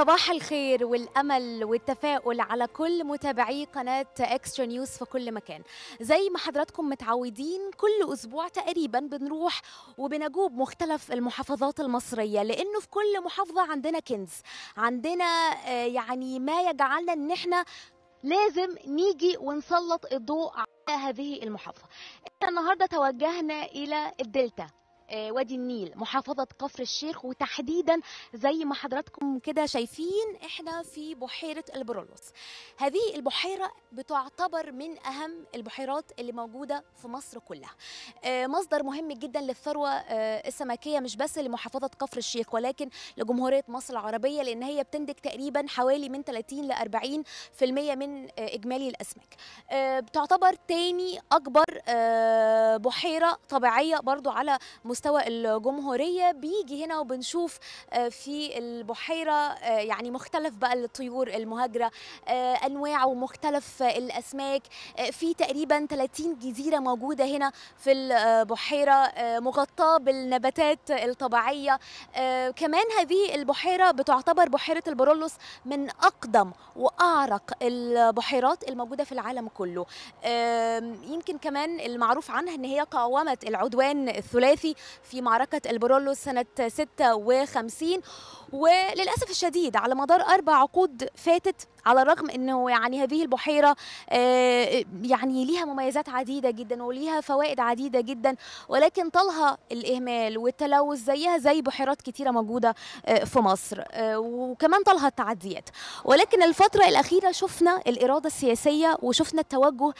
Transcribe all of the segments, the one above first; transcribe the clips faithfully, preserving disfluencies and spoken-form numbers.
صباح الخير والأمل والتفاؤل على كل متابعي قناة إكسترا نيوز في كل مكان. زي ما حضراتكم متعودين كل أسبوع تقريبا بنروح وبنجوب مختلف المحافظات المصرية، لأنه في كل محافظة عندنا كنز، عندنا آه، يعني ما يجعلنا إن احنا لازم نيجي ونسلط الضوء على هذه المحافظة. احنا النهاردة توجهنا إلى الدلتا، آه، وادي النيل، محافظة كفر الشيخ، وتحديدا زي ما حضراتكم كده شايفين احنا في بحيرة البرولوس. هذه البحيرة بتعتبر من أهم البحيرات اللي موجودة في مصر كلها، آه، مصدر مهم جدا للثروة آه، السمكية، مش بس لمحافظة كفر الشيخ ولكن لجمهورية مصر العربية، لأن هي بتنتج تقريبا حوالي من ثلاثين ل أربعين في المية من آه، إجمالي الأسماك. آه، بتعتبر تاني أكبر آه، بحيرة طبيعية برضو على مستوى الجمهورية. بيجي هنا وبنشوف آه، في البحيرة آه، يعني مختلف بقى الطيور المهاجرة، آه، أنواع ومختلف آه، الأسماك. آه، في تقريبا ثلاثين جزيرة موجودة هنا في البحيرة، آه، مغطاة بالنباتات الطبيعية. آه، كمان هذه البحيرة بتعتبر بحيرة البرولوس من أقدم وأعرق البحيرات الموجودة في العالم كله. آم، يمكن كمان المعروف عنها ان هي قاومت العدوان الثلاثي في معركة البرولوس سنة ستة وخمسين، وللأسف الشديد على مدار أربع عقود فاتت، على الرغم أنه يعني هذه البحيرة آه، يعني ليها مميزات عديدة جدا وليها فوائد عديدة جدا، ولكن طالها الإهمال والتلوث زيها زي بحيرات كتيرة موجودة آه، في مصر، آه، وكمان طالها التعديات. ولكن الفترة الأخيرة شفنا الإرادة السياسية وشفنا التوجه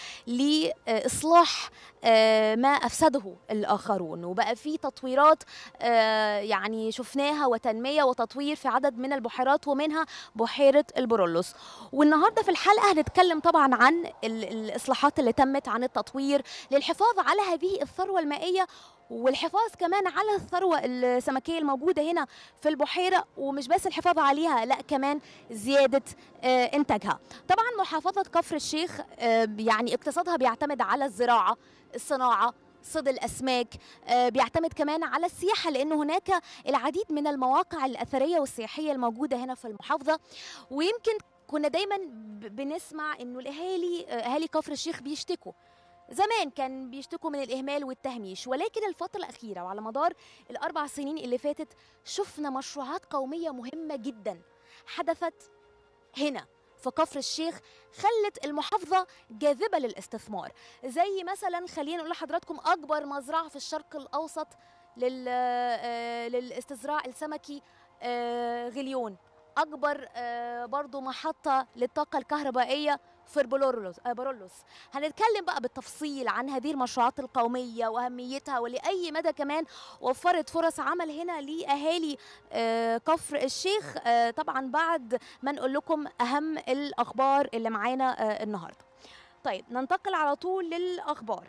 لإصلاح آه، ما أفسده الآخرون، وبقى في تطويرات آه، يعني شفناها وتنمية وتطوير في عدد من البحيرات ومنها بحيرة البرولوس. والنهاردة في الحلقة هنتكلم طبعا عن ال- الإصلاحات اللي تمت، عن التطوير للحفاظ على هذه الثروة المائية والحفاظ كمان على الثروة السمكية الموجودة هنا في البحيرة، ومش بس الحفاظ عليها، لا كمان زيادة آه، إنتاجها. طبعا محافظة كفر الشيخ آه، يعني اقتصادها بيعتمد على الزراعة، الصناعة، صيد الأسماك، آه، بيعتمد كمان على السياحة، لأن هناك العديد من المواقع الأثرية والسياحية الموجودة هنا في المحافظة. ويمكن كنا دايما ب- بنسمع انه الاهالي آه، اهالي كفر الشيخ بيشتكوا، زمان كان بيشتكوا من الإهمال والتهميش، ولكن الفترة الأخيرة وعلى مدار الأربع سنين اللي فاتت شفنا مشروعات قومية مهمة جدا حدثت هنا في كفر الشيخ، خلت المحافظة جاذبة للاستثمار. زي مثلا خلينا نقول لحضراتكم أكبر مزرعة في الشرق الأوسط لل آه، للاستزراع السمكي، آه، غليون. أكبر آه، برضو محطة للطاقة الكهربائية في برولوس آه، برولوس. هنتكلم بقى بالتفصيل عن هذه المشروعات القومية وأهميتها، ولأي مدى كمان وفرت فرص عمل هنا لأهالي آه، كفر الشيخ. آه، طبعا بعد ما نقول لكم أهم الأخبار اللي معانا آه، النهاردة. طيب ننتقل على طول للأخبار.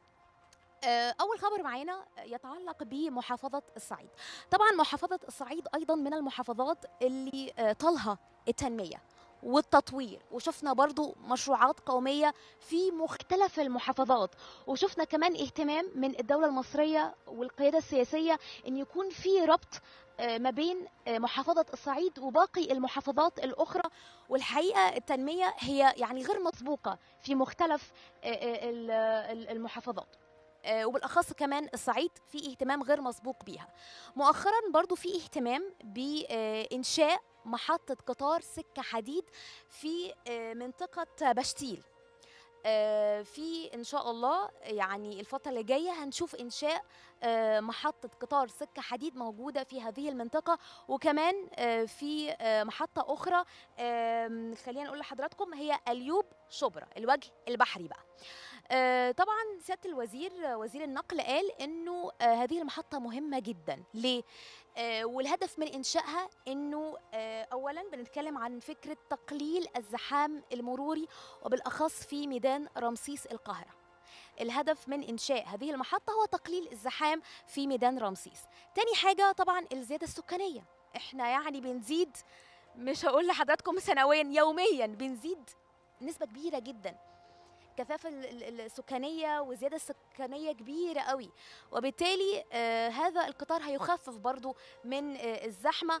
آه، أول خبر معانا يتعلق بمحافظة الصعيد. طبعا محافظة الصعيد أيضا من المحافظات اللي آه، طالها التنمية والتطوير، وشفنا برضو مشروعات قومية في مختلف المحافظات، وشفنا كمان اهتمام من الدولة المصرية والقيادة السياسية أن يكون في ربط آه، ما بين آه، محافظة الصعيد وباقي المحافظات الأخرى. والحقيقة التنمية هي يعني غير مسبوقة في مختلف آه، آه، ال- ال- المحافظات، آه، وبالاخص كمان الصعيد في اهتمام غير مسبوق بيها. مؤخرا برضو في اهتمام بانشاء محطه قطار سكه حديد في آه، منطقه بشتيل. آه، في ان شاء الله يعني الفتره اللي جايه هنشوف انشاء آه، محطه قطار سكه حديد موجوده في هذه المنطقه، وكمان آه، في آه، محطه اخرى آم، خلينا نقول لحضراتكم هي اليوب شبرا، الوجه البحري بقى. آه، طبعا سياده الوزير آه، وزير النقل قال انه آه، هذه المحطه مهمه جدا. ليه؟ آه، والهدف من انشائها انه آه، اولا بنتكلم عن فكره تقليل الزحام المروري، وبالاخص في ميدان رمسيس القاهره. الهدف من انشاء هذه المحطه هو تقليل الزحام في ميدان رمسيس. تاني حاجه طبعا الزياده السكانيه، احنا يعني بنزيد، مش هقول لحضراتكم سنويا، يوميا بنزيد نسبه كبيره جدا، كثافة ال- ال- السكانية وزيادة السكانية كبيرة قوي، وبالتالي آه هذا القطار هيخفف برضو من آه الزحمة.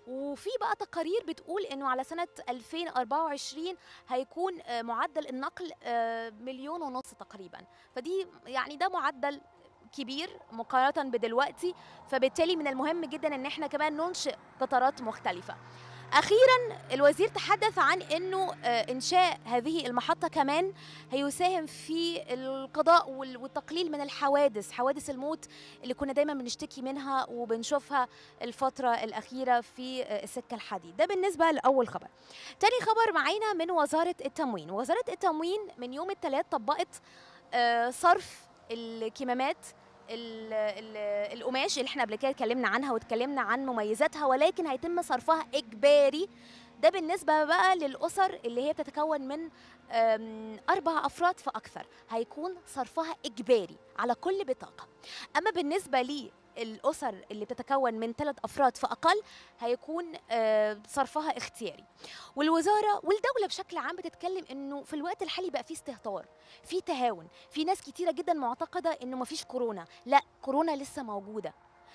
وفي بقى تقارير بتقول انه على سنه ألفين وأربعة وعشرين هيكون آه، معدل النقل آه، مليون ونص تقريبا. فدي يعني ده معدل كبير مقارنه بدلوقتي، فبالتالي من المهم جدا ان احنا كمان ننشئ قطارات مختلفه. اخيرا الوزير تحدث عن انه آه، انشاء هذه المحطه كمان هيساهم في القضاء وال- والتقليل من الحوادث، حوادث الموت اللي كنا دايما بنشتكي منها وبنشوفها الفتره الاخيره في آه، السكه الحديد. ده بالنسبه لاول خبر. تاني خبر معانا من وزاره التموين. وزاره التموين من يوم الثلاث طبقت آه، صرف الكمامات ال- ال- القماش اللي احنا قبل كده اتكلمنا عنها واتكلمنا عن مميزاتها، ولكن هيتم صرفها اجباري. ده بالنسبه بقى للاسر اللي هي بتتكون من أم، اربع افراد فاكثر، هيكون صرفها اجباري على كل بطاقه. اما بالنسبه لي الاسر اللي بتتكون من ثلاث افراد فاقل هيكون آه، صرفها اختياري. والوزاره والدوله بشكل عام بتتكلم انه في الوقت الحالي بقى في استهتار، في تهاون، في ناس كتيره جدا معتقده انه مفيش كورونا. لا، كورونا لسه موجوده.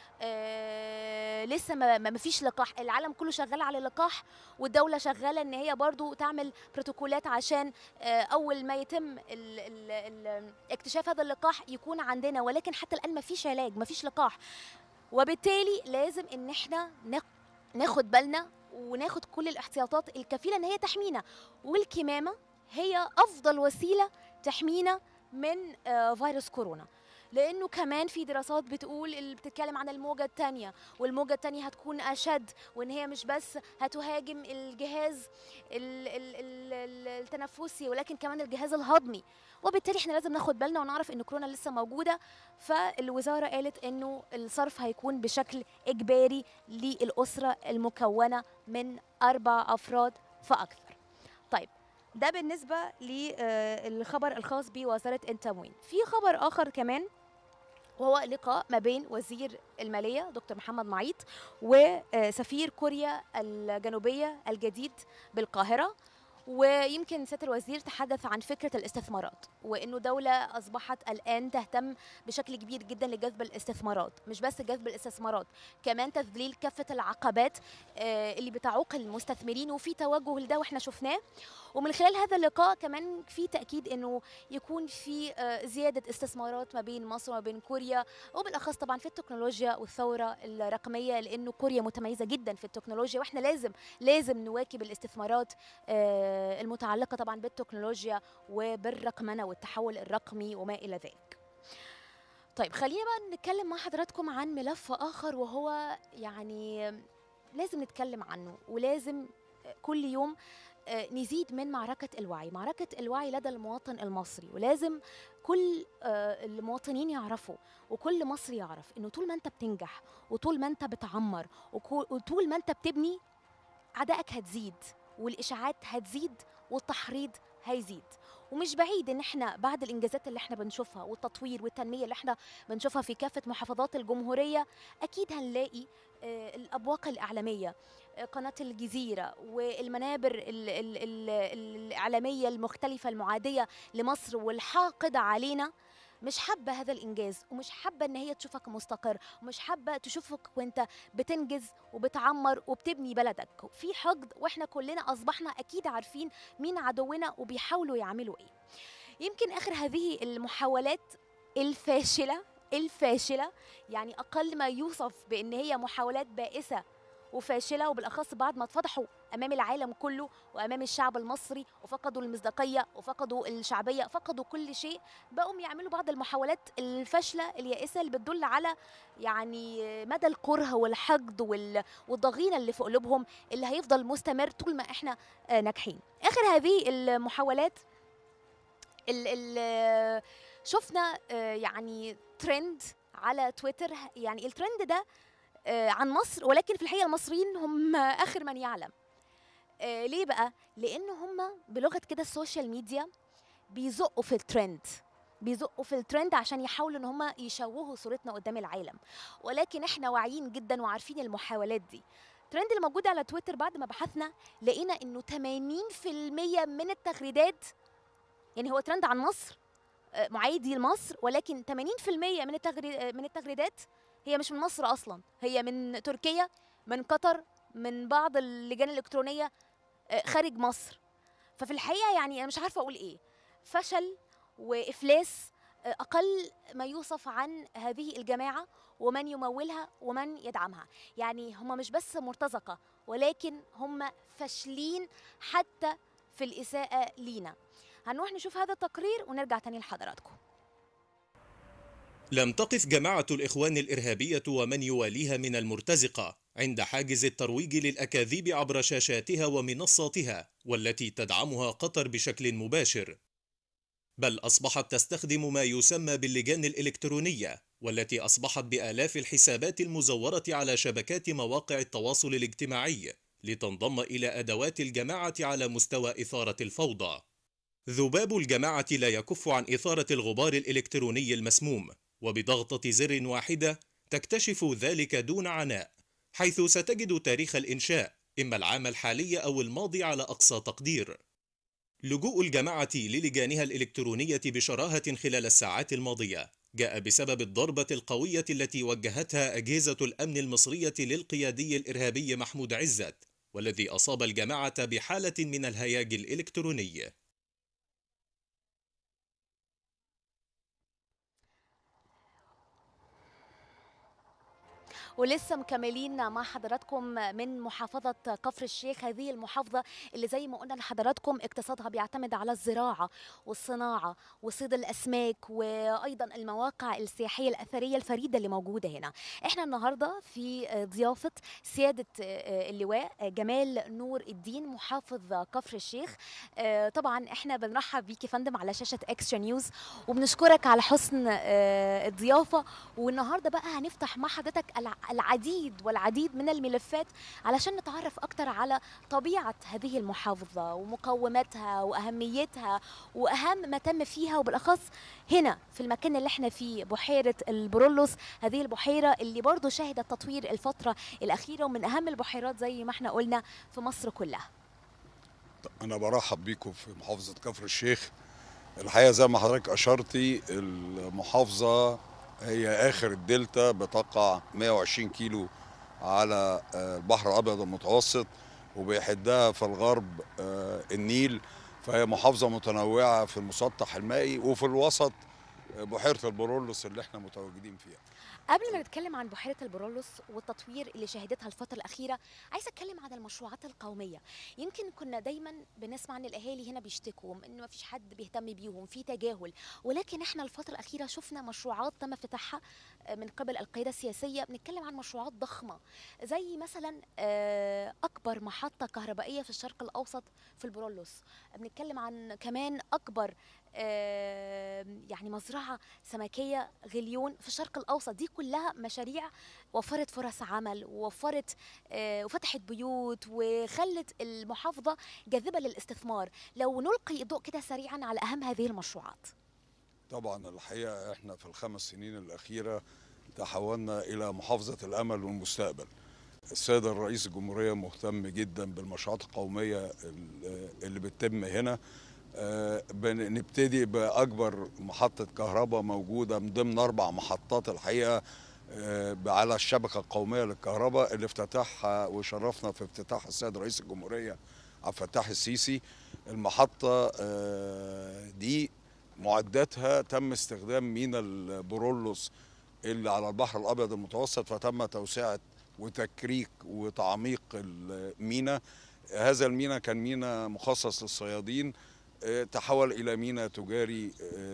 آه لسه ما ما فيش لقاح، العالم كله شغال على اللقاح، والدوله شغاله ان هي برضو تعمل بروتوكولات عشان آه اول ما يتم ال ال ال اكتشاف هذا اللقاح يكون عندنا، ولكن حتى الان ما فيش علاج، ما فيش لقاح. وبالتالي لازم ان احنا ناخ- ناخد بالنا وناخد كل الاحتياطات الكفيله ان هي تحمينا، والكمامه هي افضل وسيله تحمينا من آه، فيروس كورونا. لانه كمان في دراسات بتقول اللي بتتكلم عن الموجه الثانيه، والموجه الثانيه هتكون اشد، وان هي مش بس هتهاجم الجهاز ال- ال- ال- ال- التنفسي ولكن كمان الجهاز الهضمي. وبالتالي احنا لازم ناخد بالنا ونعرف ان كورونا لسه موجوده. فالوزاره قالت انه الصرف هيكون بشكل اجباري للاسره المكونه من اربع افراد فاكثر. طيب، ده بالنسبه للخبر الخاص بوزاره التموين. في خبر اخر كمان، وهو لقاء ما بين وزير الماليه دكتور محمد معيط وسفير كوريا الجنوبيه الجديد بالقاهره. ويمكن سياده الوزير تحدث عن فكره الاستثمارات، وانه دوله اصبحت الان تهتم بشكل كبير جدا لجذب الاستثمارات، مش بس جذب الاستثمارات، كمان تذليل كافه العقبات آه، اللي بتعوق المستثمرين، وفي توجه لده واحنا شفناه. ومن خلال هذا اللقاء كمان في تاكيد انه يكون في آه، زياده استثمارات ما بين مصر وما بين كوريا، وبالاخص طبعا في التكنولوجيا والثوره الرقميه، لانه كوريا متميزه جدا في التكنولوجيا، واحنا لازم لازم نواكب الاستثمارات آه، المتعلقه طبعا بالتكنولوجيا وبالرقمنه والتحول الرقمي وما الى ذلك. طيب، خلينا بقى نتكلم مع حضراتكم عن ملف اخر، وهو يعني لازم نتكلم عنه، ولازم كل يوم آه، نزيد من معركة الوعي، معركة الوعي لدى المواطن المصري. ولازم كل آه، المواطنين يعرفوا، وكل مصري يعرف انه طول ما انت بتنجح، وطول ما انت بتعمر، وكو- وطول ما انت بتبني، عدائك هتزيد، والاشاعات هتزيد، والتحريض هيزيد. ومش بعيد ان احنا بعد الانجازات اللي احنا بنشوفها والتطوير والتنميه اللي احنا بنشوفها في كافه محافظات الجمهوريه، اكيد هنلاقي آه، الابواق الاعلاميه، آه، قناه الجزيره والمنابر ال ال ال الاعلاميه المختلفه المعاديه لمصر والحاقده علينا، مش حابه هذا الانجاز، ومش حابه ان هي تشوفك مستقر، ومش حابه تشوفك وانت بتنجز وبتعمر وبتبني بلدك. في حقد، واحنا كلنا اصبحنا اكيد عارفين مين عدونا وبيحاولوا يعملوا ايه. يمكن اخر هذه المحاولات الفاشله الفاشله يعني اقل ما يوصف بان هي محاولات بائسه وفاشله، وبالاخص بعد ما اتفضحوا امام العالم كله وامام الشعب المصري، وفقدوا المصداقيه وفقدوا الشعبيه، فقدوا كل شيء، بقوا يعملوا بعض المحاولات الفاشله اليائسه اللي بتدل على يعني مدى الكره والحقد وال- والضغينه اللي في قلوبهم، اللي هيفضل مستمر طول ما احنا آه، ناجحين. اخر هذه المحاولات ال ال شفنا آه، يعني ترند على تويتر، يعني الترند ده آه، عن مصر، ولكن في الحقيقه المصريين هم اخر من يعلم. آه، ليه بقى؟ لان هم بلغه كده السوشيال ميديا بيزقوا في الترند، بيزقوا في الترند عشان يحاولوا ان هم يشوهوا صورتنا قدام العالم. ولكن احنا واعيين جدا وعارفين المحاولات دي. الترند اللي موجود على تويتر بعد ما بحثنا لقينا انه ثمانين في المية من التغريدات، يعني هو ترند عن مصر آه، معادي لمصر، ولكن ثمانين في المية من التغري... آه، من التغريدات هي مش من مصر اصلا، هي من تركيا، من قطر، من بعض اللجان الالكترونيه خارج مصر. ففي الحقيقه يعني انا مش عارفه اقول ايه، فشل وافلاس اقل ما يوصف عن هذه الجماعه ومن يمولها ومن يدعمها. يعني هم مش بس مرتزقه، ولكن هم فاشلين حتى في الاساءه لينا. هنروح نشوف هذا التقرير ونرجع تاني لحضراتكم. لم تقف جماعة الإخوان الإرهابية ومن يواليها من المرتزقة عند حاجز الترويج للأكاذيب عبر شاشاتها ومنصاتها والتي تدعمها قطر بشكل مباشر، بل أصبحت تستخدم ما يسمى باللجان الإلكترونية، والتي أصبحت بآلاف الحسابات المزورة على شبكات مواقع التواصل الاجتماعي لتنضم إلى أدوات الجماعة على مستوى إثارة الفوضى. ذباب الجماعة لا يكف عن إثارة الغبار الإلكتروني المسموم، وبضغطة زر واحدة تكتشف ذلك دون عناء، حيث ستجد تاريخ الإنشاء إما العام الحالي أو الماضي على أقصى تقدير. لجوء الجماعة للجانها الإلكترونية بشراهة خلال الساعات الماضية جاء بسبب الضربة القوية التي وجهتها أجهزة الأمن المصرية للقيادي الإرهابي محمود عزت، والذي أصاب الجماعة بحالة من الهياج الإلكتروني. ولسه مكملين مع حضراتكم من محافظة كفر الشيخ، هذه المحافظة اللي زي ما قلنا لحضراتكم اقتصادها بيعتمد على الزراعة والصناعة وصيد الأسماك وأيضا المواقع السياحية الأثرية الفريدة اللي موجودة هنا. احنا النهاردة في ضيافة سيادة اللواء جمال نور الدين محافظ كفر الشيخ. طبعا احنا بنرحب بيك يا فندم على شاشة اكسترا نيوز، وبنشكرك على حسن الضيافة. والنهاردة بقى هنفتح مع حضرتك العديد والعديد من الملفات علشان نتعرف أكتر على طبيعة هذه المحافظة ومقوماتها وأهميتها وأهم ما تم فيها، وبالأخص هنا في المكان اللي احنا فيه بحيرة البرولوس، هذه البحيرة اللي برضو شهدت تطوير الفترة الأخيرة ومن أهم البحيرات زي ما احنا قلنا في مصر كلها. أنا برحب بيكم في محافظة كفر الشيخ. الحقيقة زي ما حضرتك أشرتي، المحافظة هي آخر الدلتا، بتقع مئة وعشرين كيلو على البحر الأبيض المتوسط، وبيحدها في الغرب النيل، فهي محافظة متنوعة في المسطح المائي، وفي الوسط بحيرة البرولوس اللي احنا متواجدين فيها. قبل ما نتكلم عن بحيرة البرولوس والتطوير اللي شهدتها الفترة الأخيرة، عايزة أتكلم عن المشروعات القومية. يمكن كنا دايما بنسمع أن الأهالي هنا بيشتكوا إن ما فيش حد بيهتم بيهم، في تجاهل، ولكن إحنا الفترة الأخيرة شفنا مشروعات تم افتتاحها من قبل القيادة السياسية. بنتكلم عن مشروعات ضخمة زي مثلا أكبر محطة كهربائية في الشرق الأوسط في البرولوس. بنتكلم عن كمان أكبر يعني مزرعة سمكية غليون في الشرق الأوسط. دي كلها مشاريع وفرت فرص عمل ووفرت وفتحت بيوت وخلت المحافظة جاذبة للاستثمار. لو نلقي الضوء كده سريعا على أهم هذه المشروعات. طبعا الحقيقة احنا في الخمس سنين الأخيرة تحولنا إلى محافظة الأمل والمستقبل. السيد الرئيس الجمهورية مهتم جدا بالمشروعات القومية اللي بتتم هنا. بنبتدي بأكبر محطة كهرباء موجودة من ضمن أربع محطات الحقيقة على الشبكة القومية للكهرباء، اللي افتتحها وشرفنا في افتتاح السيد رئيس الجمهورية عبد الفتاح السيسي. المحطة دي معداتها تم استخدام ميناء البرولوس اللي على البحر الأبيض المتوسط، فتم توسعة وتكريك وتعميق الميناء. هذا الميناء كان ميناء مخصص للصيادين، تحول إلى ميناء تجاري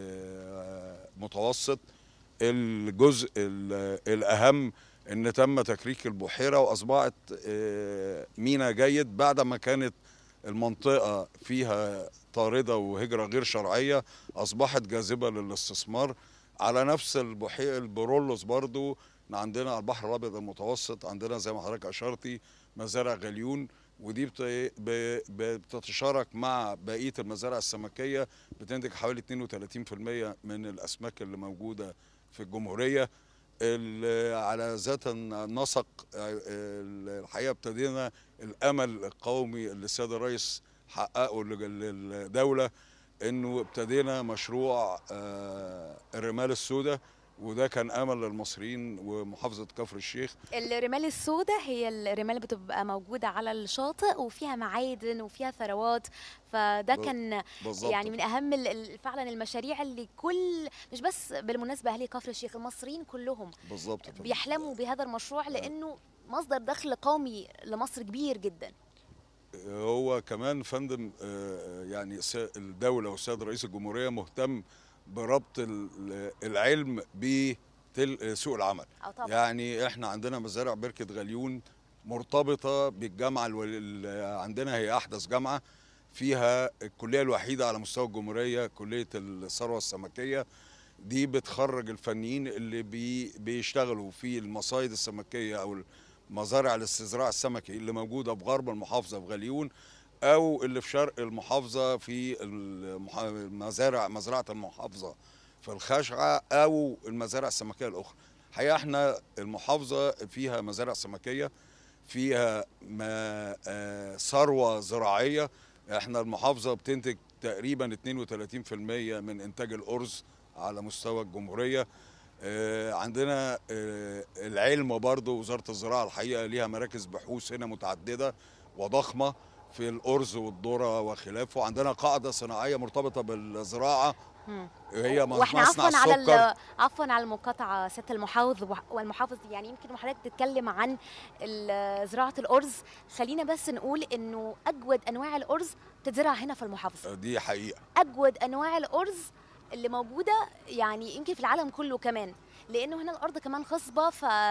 متوسط. الجزء الأهم أن تم تكريك البحيرة وأصبحت ميناء جيد بعد ما كانت المنطقة فيها طاردة وهجرة غير شرعية، أصبحت جاذبة للاستثمار. على نفس البحيرة البرولوس برضو عندنا على البحر الأبيض المتوسط عندنا زي ما حضرتك أشرتي مزارع غليون، ودي بتتشارك مع بقيه المزارع السمكيه، بتنتج حوالي اثنين وثلاثين بالمئة من الاسماك اللي موجوده في الجمهوريه. على ذات النسق الحقيقه ابتدينا الامل القومي اللي السيد الرئيس حققه للدوله، انه ابتدينا مشروع الرمال السوداء وده كان امل للمصريين ومحافظه كفر الشيخ. الرمال السوداء هي الرمال اللي بتبقى موجودة على الشاطئ وفيها معادن وفيها ثروات، فده كان بالظبط يعني من أهم ال- ال- فعلا المشاريع اللي كل مش بس بالمناسبة أهلي كفر الشيخ، المصريين كلهم بالظبط بيحلموا بهذا المشروع لأنه مصدر دخل قومي لمصر كبير جدا. هو كمان فندم آه، يعني س- الدوله والسيد رئيس الجمهوريه مهتم بربط ال- العلم بسوق العمل. أو طبعا يعني احنا عندنا مزارع بركة غليون مرتبطة بالجامعة الو- اللي عندنا، هي أحدث جامعة فيها الكلية الوحيدة على مستوى الجمهورية، كلية الثروة السمكية. دي بتخرج الفنيين اللي بي بيشتغلوا في المصايد السمكية أو مزارع الاستزراع السمكي اللي موجودة بغرب المحافظة في غليون، أو اللي في شرق المحافظة في المح- المزارع مزرعة المحافظة في الخشعة، أو المزارع السمكية الأخرى. الحقيقة احنا المحافظة فيها مزارع سمكية، فيها ما- آه، ثروة زراعية. احنا المحافظة بتنتج تقريبا اثنين وثلاثين بالمئة من إنتاج الأرز على مستوى الجمهورية. آه، عندنا آه، العلم برضو، وزارة الزراعة الحقيقة ليها مراكز بحوث هنا متعددة وضخمة في الأرز والذرة وخلافه. عندنا قاعدة صناعية مرتبطة بالزراعة، مم. هي واحنا مصنع عفوا على السكر. ال- عفوا على المقاطعه سياده المحافظ وح- والمحافظ، يعني يمكن حضرتك تتكلم عن ال- زراعه الارز، خلينا بس نقول انه اجود انواع الارز بتتزرع هنا في المحافظه. دي حقيقة. اجود انواع الارز اللي موجوده يعني يمكن في العالم كله كمان، لانه هنا الارض كمان خصبه،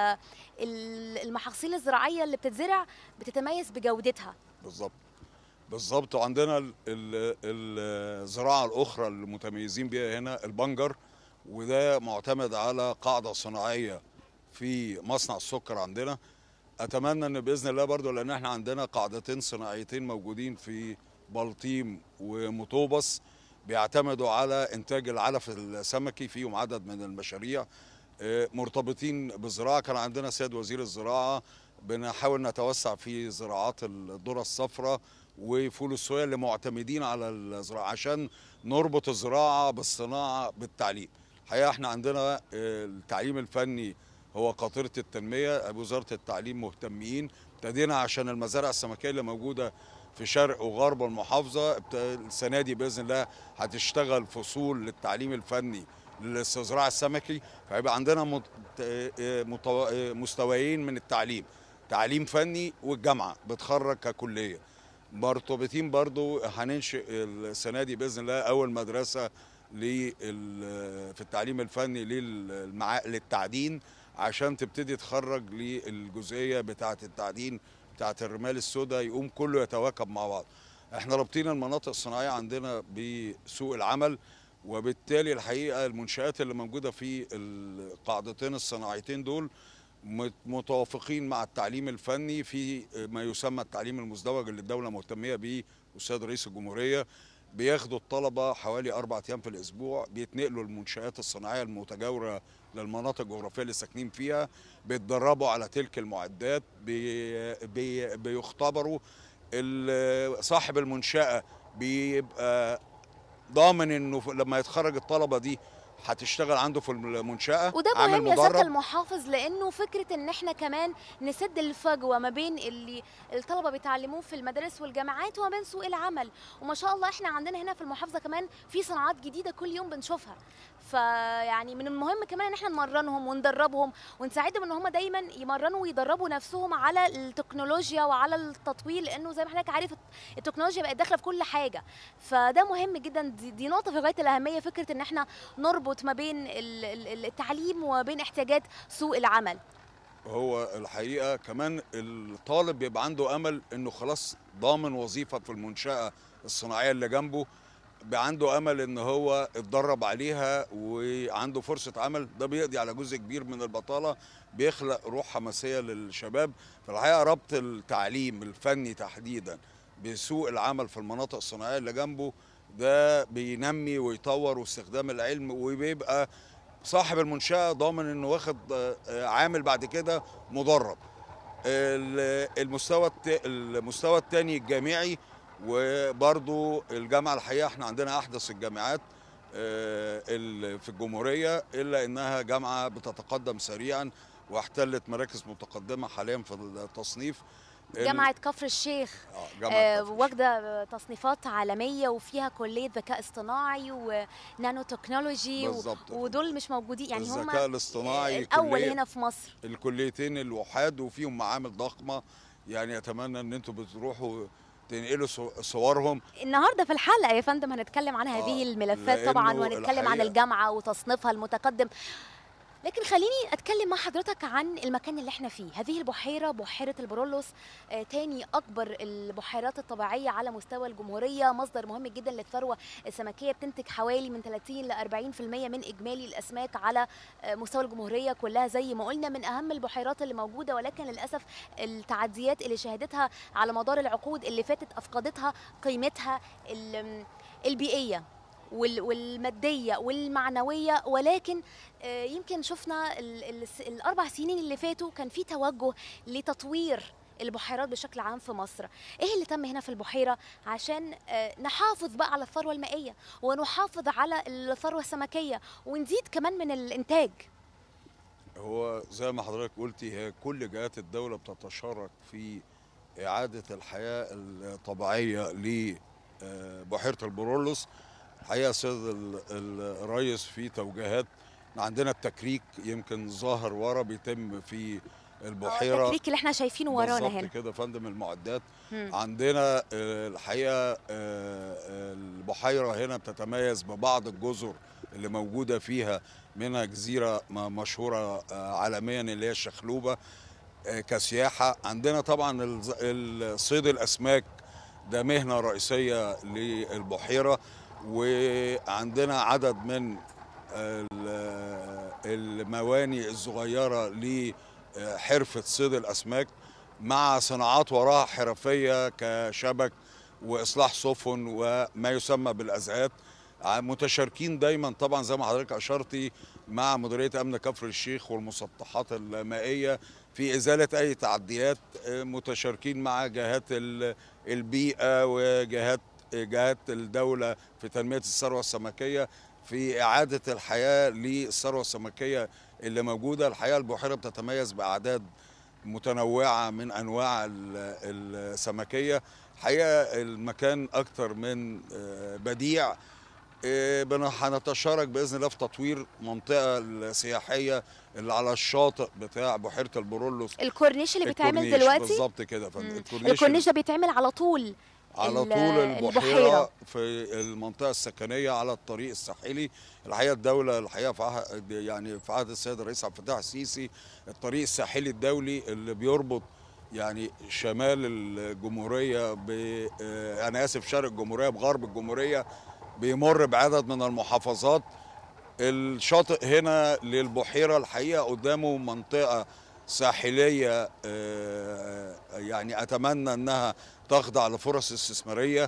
فالمحاصيل الزراعيه اللي بتتزرع بتتميز بجودتها. بالظبط بالظبط. وعندنا ال- ال- الزراعة الأخرى المتميزين بيها هنا البنجر، وده معتمد على قاعدة صناعية في مصنع السكر عندنا. أتمنى أن بإذن الله برضو، لأن احنا عندنا قاعدتين صناعيتين موجودين في بلطيم ومطوبس بيعتمدوا على إنتاج العلف السمكي، فيهم عدد من المشاريع آه، مرتبطين بالزراعة. كان عندنا سيد وزير الزراعة بنحاول نتوسع في زراعات الذرة الصفراء وفول الصويا اللي معتمدين على الزراعة، عشان نربط الزراعة بالصناعة بالتعليم. الحقيقة احنا عندنا آه، التعليم الفني هو قاطرة التنمية. وزارة التعليم مهتمين، ابتدينا عشان المزارع السمكية اللي موجودة في شرق وغرب المحافظة. ابت- السنة دي بإذن الله هتشتغل فصول للتعليم الفني للاستزراع السمكي، فهيبقى عندنا مت- آه، متو- آه، مستويين من التعليم، تعليم فني والجامعة بتخرج ككلية مرتبطين. برضو هننشئ السنة دي بإذن الله أول مدرسة لل- في التعليم الفني للمعا- للتعدين، عشان تبتدي تخرج للجزئية بتاعة التعدين بتاعة الرمال السوداء، يقوم كله يتواكب مع بعض. احنا رابطين المناطق الصناعية عندنا بسوق العمل، وبالتالي الحقيقة المنشآت اللي موجودة في القاعدتين الصناعيتين دول مت- متوافقين مع التعليم الفني في ما يسمى التعليم المزدوج اللي الدولة مهتمية بيه والسيد رئيس الجمهورية. بياخدوا الطلبة حوالي أربع أيام في الأسبوع، بيتنقلوا المنشآت الصناعية المتجاورة للمناطق الجغرافية اللي ساكنين فيها، بيتدربوا على تلك المعدات، بي بي بيختبروا. ال- صاحب المنشأة بيبقى ضامن انه لما يتخرج الطلبة دي هتشتغل عنده في المنشأة وده عامل مهم يا سياده مدرب. المحافظ، لانه فكره ان احنا كمان نسد الفجوه ما بين اللي الطلبه بيتعلموه في المدارس والجامعات وما بين سوق العمل. وما شاء الله احنا عندنا هنا في المحافظه كمان في صناعات جديده كل يوم بنشوفها، فيعني من المهم كمان ان احنا نمرنهم وندربهم ونساعدهم ان هم دايما يمرنوا ويدربوا نفسهم على التكنولوجيا وعلى التطوير، لانه زي ما حضرتك عارف التكنولوجيا بقت داخله في كل حاجه. فده مهم جدا، دي, دي نقطه في غايه الاهميه، فكره ان احنا نربط ما بين ال- ال- التعليم وما بين احتياجات سوق العمل. هو الحقيقة كمان الطالب بيبقى عنده أمل إنه خلاص ضامن وظيفة في المنشأة الصناعية اللي جنبه، بقى عنده أمل إن هو اتدرب عليها وعنده فرصة عمل. ده بيقضي على جزء كبير من البطالة، بيخلق روح حماسية للشباب. فالحقيقة ربط التعليم الفني تحديدا بسوق العمل في المناطق الصناعية اللي جنبه، ده بينمي ويطور واستخدام العلم، وبيبقى صاحب المنشأة ضامن انه واخد آه، عامل بعد كده مدرب. ال- المستوى الت- المستوى الثاني الجامعي، وبرضو الجامعة الحقيقة احنا عندنا احدث الجامعات في الجمهوريه، الا انها جامعه بتتقدم سريعا واحتلت مراكز متقدمه حاليا في التصنيف. جامعة كفر الشيخ آه واخدة تصنيفات عالمية، وفيها كلية ذكاء اصطناعي ونانو تكنولوجي، ودول مش موجودين يعني هم الذكاء الاصطناعي الأول هنا في مصر. الكليتين الوحاد وفيهم معامل ضخمة، يعني أتمنى أن أنتم بتروحوا تنقلوا صورهم النهارده في الحلقة يا فندم. هنتكلم عن هذه آه الملفات طبعا، وهنتكلم عن الجامعة وتصنيفها المتقدم. لكن خليني اتكلم مع حضرتك عن المكان اللي احنا فيه. هذه البحيره بحيره البرولوس، آه تاني اكبر البحيرات الطبيعيه على مستوى الجمهوريه، مصدر مهم جدا للثروه السمكيه، بتنتج حوالي من ثلاثين ل أربعين بالمئة من اجمالي الاسماك على آه مستوى الجمهوريه كلها. زي ما قلنا من اهم البحيرات اللي موجوده، ولكن للاسف التعديات اللي شهدتها على مدار العقود اللي فاتت افقدتها قيمتها البيئيه والماديه والمعنويه. ولكن يمكن شفنا الاربع سنين اللي فاتوا كان في توجه لتطوير البحيرات بشكل عام في مصر. ايه اللي تم هنا في البحيره عشان نحافظ بقى على الثروه المائيه ونحافظ على الثروه السمكيه ونزيد كمان من الانتاج؟ هو زي ما حضرتك قلتي، هي كل جهات الدوله بتتشارك في اعاده الحياه الطبيعيه لبحيره البرولوس. الحقيقه سيد الرئيس في توجيهات، عندنا التكريك يمكن ظاهر ورا بيتم في البحيره، التكريك اللي احنا شايفينه ورانا هنا بالظبط كده فندم. المعدات مم. عندنا الحقيقه البحيره هنا بتتميز ببعض الجزر اللي موجوده فيها، منها جزيره مشهوره عالميا اللي هي الشخلوبه كسياحه. عندنا طبعا صيد الاسماك ده مهنه رئيسيه للبحيره، وعندنا عدد من المواني الصغيرة لحرفة صيد الأسماك، مع صناعات وراها حرفية كشبك وإصلاح سفن وما يسمى بالأزقات. متشاركين دايما طبعا زي ما حضرتك أشرتي مع مديرية أمن كفر الشيخ والمسطحات المائية في إزالة أي تعديات، متشاركين مع جهات البيئة وجهات جهات الدولة في تنمية الثروة السمكية في إعادة الحياة للثروة السمكية اللي موجودة. الحقيقة البحيرة بتتميز بأعداد متنوعة من أنواع السمكية. الحقيقة المكان أكتر من بديع. هنتشارك بإذن الله في تطوير منطقة السياحية اللي على الشاطئ بتاع بحيرة البرولوس، الكورنيش اللي بيتعمل دلوقتي بالظبط كده يا فندم. الكورنيش ده بيتعمل على طول على طول البحيرة, البحيرة في المنطقة السكنية على الطريق الساحلي. الحقيقة الدولة الحقيقة في عهد يعني في عهد السيد الرئيس عبد الفتاح السيسي الطريق الساحلي الدولي اللي بيربط يعني شمال الجمهورية ب أنا آسف شرق الجمهورية بغرب الجمهورية، بيمر بعدد من المحافظات. الشاطئ هنا للبحيرة الحقيقة قدامه منطقة ساحلية يعني أتمنى أنها تخضع لفرص استثمارية،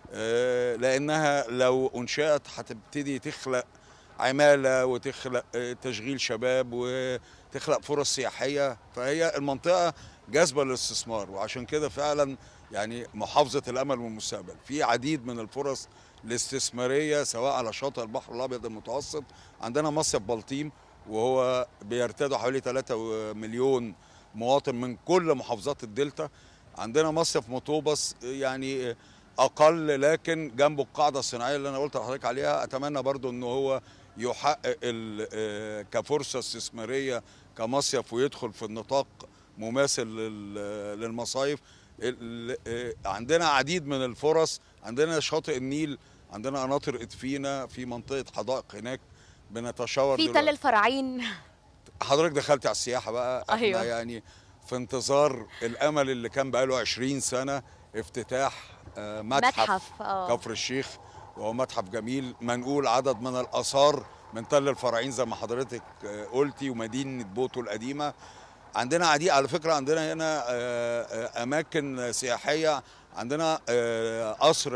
لأنها لو أنشأت هتبتدي تخلق عمالة وتخلق تشغيل شباب وتخلق فرص سياحية، فهي المنطقة جاذبة للاستثمار. وعشان كده فعلا يعني محافظة الأمل والمستقبل في عديد من الفرص الاستثمارية سواء على شاطئ البحر الأبيض المتوسط. عندنا مصيف بلطيم وهو بيرتادوا حوالي ثلاثة مليون مواطن من كل محافظات الدلتا. عندنا مصيف مطوبس يعني اقل لكن جنبه القاعده الصناعيه اللي انا قلت لحضرتك عليها. اتمنى برضو ان هو يحقق كفرصه استثماريه كمصيف ويدخل في النطاق مماثل للمصايف. عندنا عديد من الفرص. عندنا شاطئ النيل، عندنا قناطر ادفينا في منطقه حدائق هناك بنتشاور في تل الفراعين. حضرتك دخلت على السياحه بقى. احنا أيوة. يعني في انتظار الامل اللي كان بقاله عشرين سنة افتتاح متحف, متحف كفر الشيخ، وهو متحف جميل منقول عدد من الاثار من تل الفراعين زي ما حضرتك قلتي ومدينه بوتو القديمه. عندنا عديد على فكره، عندنا هنا اماكن سياحيه. عندنا قصر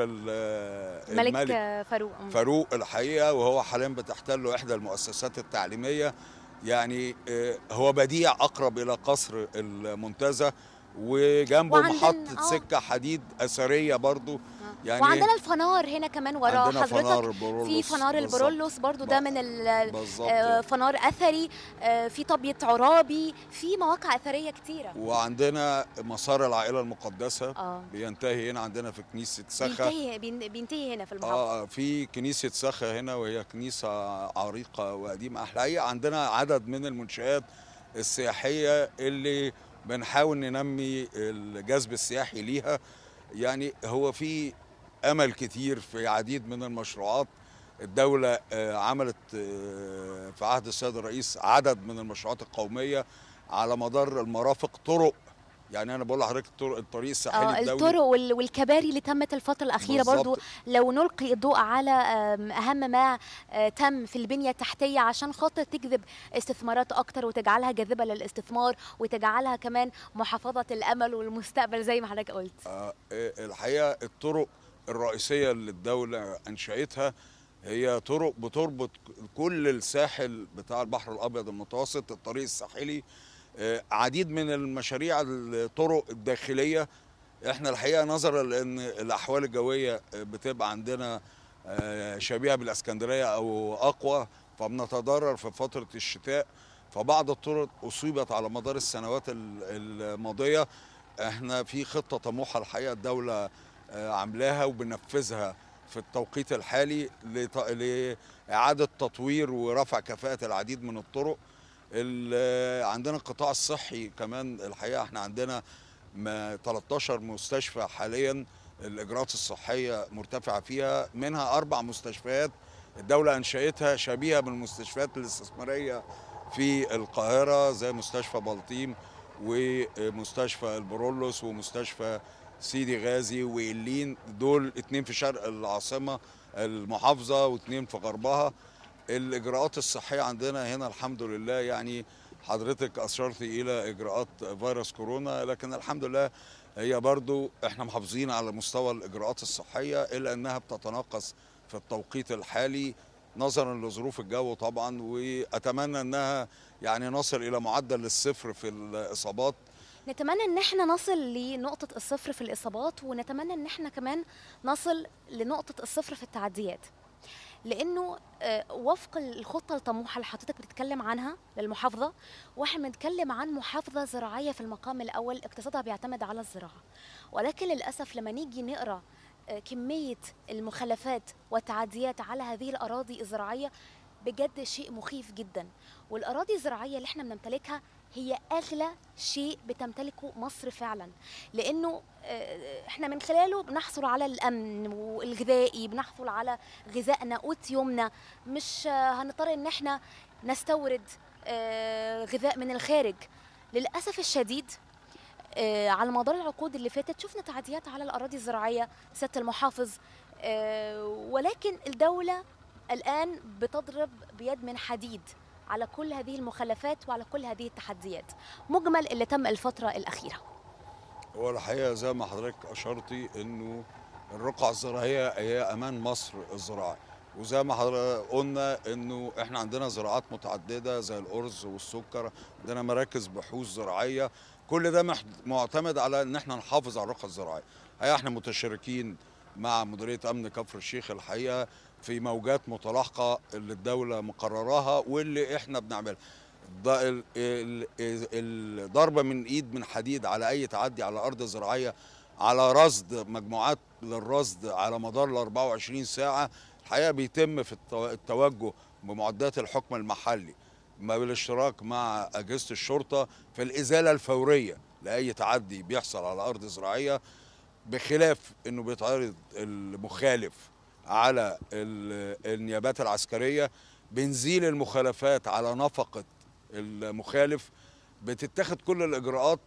الملك فاروق فاروق الحقيقه، وهو حاليا بتحتله احدى المؤسسات التعليميه. يعني هو بديع اقرب الى قصر المنتزه، وجنبه محطه سكه حديد اثريه برضو يعني وعندنا الفنار هنا كمان ورا عندنا حضرتك، فنار البرولوس في فنار بالظبط. البرولوس برضو ده ب- من ال- بالظبط. آه، فنار اثري، آه، في طابية عرابي، في مواقع اثريه كتيره. وعندنا مسار العائله المقدسه اه بينتهي هنا عندنا في كنيسه سخا. بينتهي بين- بينتهي هنا في المحافظه. اه في كنيسه سخا هنا، وهي كنيسه عريقه وقديمه. الحقيقه عندنا عدد من المنشآت السياحيه اللي بنحاول ننمي الجذب السياحي ليها. يعني هو في امل كتير في عديد من المشروعات. الدولة آه، عملت آه، في عهد السيد الرئيس عدد من المشروعات القومية على مدار المرافق، طرق. يعني أنا بقول لحضرتك الطرق- الطريق الساحلي اه الدولي. الطرق وال- والكباري اللي تمت الفترة الأخيرة بالظبط. برضو، لو نلقي الضوء على آم، أهم ما آه، تم في البنية التحتية عشان خاطر تجذب استثمارات أكتر وتجعلها جاذبة للاستثمار وتجعلها كمان محافظة الأمل والمستقبل زي ما حضرتك قلت. آه، آه، الحقيقة الطرق الرئيسية اللي الدولة أنشأتها هي طرق بتربط كل الساحل بتاع البحر الأبيض المتوسط، الطريق الساحلي. آه، عديد من المشاريع الطرق الداخلية. احنا الحقيقة نظرا لأن الأحوال الجوية بتبقى عندنا آه، شبيهة بالإسكندرية أو أقوى، فبنتضرر في فترة الشتاء. فبعض الطرق أصيبت على مدار السنوات ال- الماضية. احنا في خطة طموحة الحقيقة الدولة آه، عاملاها وبنفذها في التوقيت الحالي لت- لإعادة تطوير ورفع كفاءة العديد من الطرق. ال- عندنا القطاع الصحي كمان. الحقيقة احنا عندنا ما تلتاشر مستشفى حاليا الإجراءات الصحية مرتفعة فيها، منها أربع مستشفيات الدولة أنشأتها شبيهة بالمستشفيات الاستثمارية في القاهرة، زي مستشفى بلطيم ومستشفى البرولوس ومستشفى سيدي غازي وإلين. دول اتنين في شرق العاصمة المحافظة واتنين في غربها. الإجراءات الصحية عندنا هنا الحمد لله، يعني حضرتك أشرت إلى إجراءات فيروس كورونا، لكن الحمد لله هي برضو احنا محافظين على مستوى الإجراءات الصحية، إلا أنها بتتناقص في التوقيت الحالي نظرا لظروف الجو طبعا. وأتمنى أنها يعني نصل إلى معدل الصفر في الإصابات. نتمنى ان احنا نصل لنقطة الصفر في الإصابات، ونتمنى ان احنا كمان نصل لنقطة الصفر في التعديات، لانه آه، وفق الخطه الطموحه اللي حضرتك بتتكلم عنها للمحافظه، واحنا بنتكلم عن محافظه زراعيه في المقام الاول اقتصادها بيعتمد على الزراعه، ولكن للاسف لما نيجي نقرا آه، كميه المخالفات والتعديات على هذه الاراضي الزراعيه بجد شيء مخيف جدا. والاراضي الزراعيه اللي احنا بنمتلكها هي اغلى شيء بتمتلكه مصر فعلا، لانه آه، احنا من خلاله بنحصل على الامن والغذائي، بنحصل على غذائنا قوت يومنا، مش آه، هنضطر ان احنا نستورد آه، غذاء من الخارج. للاسف الشديد آه، على مدار العقود اللي فاتت شفنا تعديات على الاراضي الزراعيه سياده المحافظ، آه، ولكن الدوله الان بتضرب بيد من حديد على كل هذه المخالفات وعلى كل هذه التحديات. مجمل اللي تم الفتره الاخيره. هو الحقيقة زي ما حضرتك أشرتي إنه الرقعة الزراعية هي أمان مصر الزراعي، وزي ما حضرتك قلنا إنه إحنا عندنا زراعات متعددة زي الأرز والسكر، عندنا مراكز بحوث زراعية. كل ده مح- معتمد على إن إحنا نحافظ على الرقعة الزراعية. الحقيقة إحنا متشاركين مع مديرية أمن كفر الشيخ الحقيقة في موجات متلاحقة اللي الدولة مقرراها واللي إحنا بنعملها. ض- ال- ال- ال- الضربة من ايد من حديد على اي تعدي على ارض زراعية، على رصد مجموعات للرصد على مدار ال أربعة وعشرين ساعة. الحقيقة بيتم في التو- التوجه بمعدات الحكم المحلي ما بالاشتراك مع أجهزة الشرطة في الإزالة الفورية لأي تعدي بيحصل على أرض زراعية، بخلاف انه بيتعرض المخالف على ال- النيابات العسكرية. بنزيل المخالفات على نفقة المخالف، بتتخذ كل الإجراءات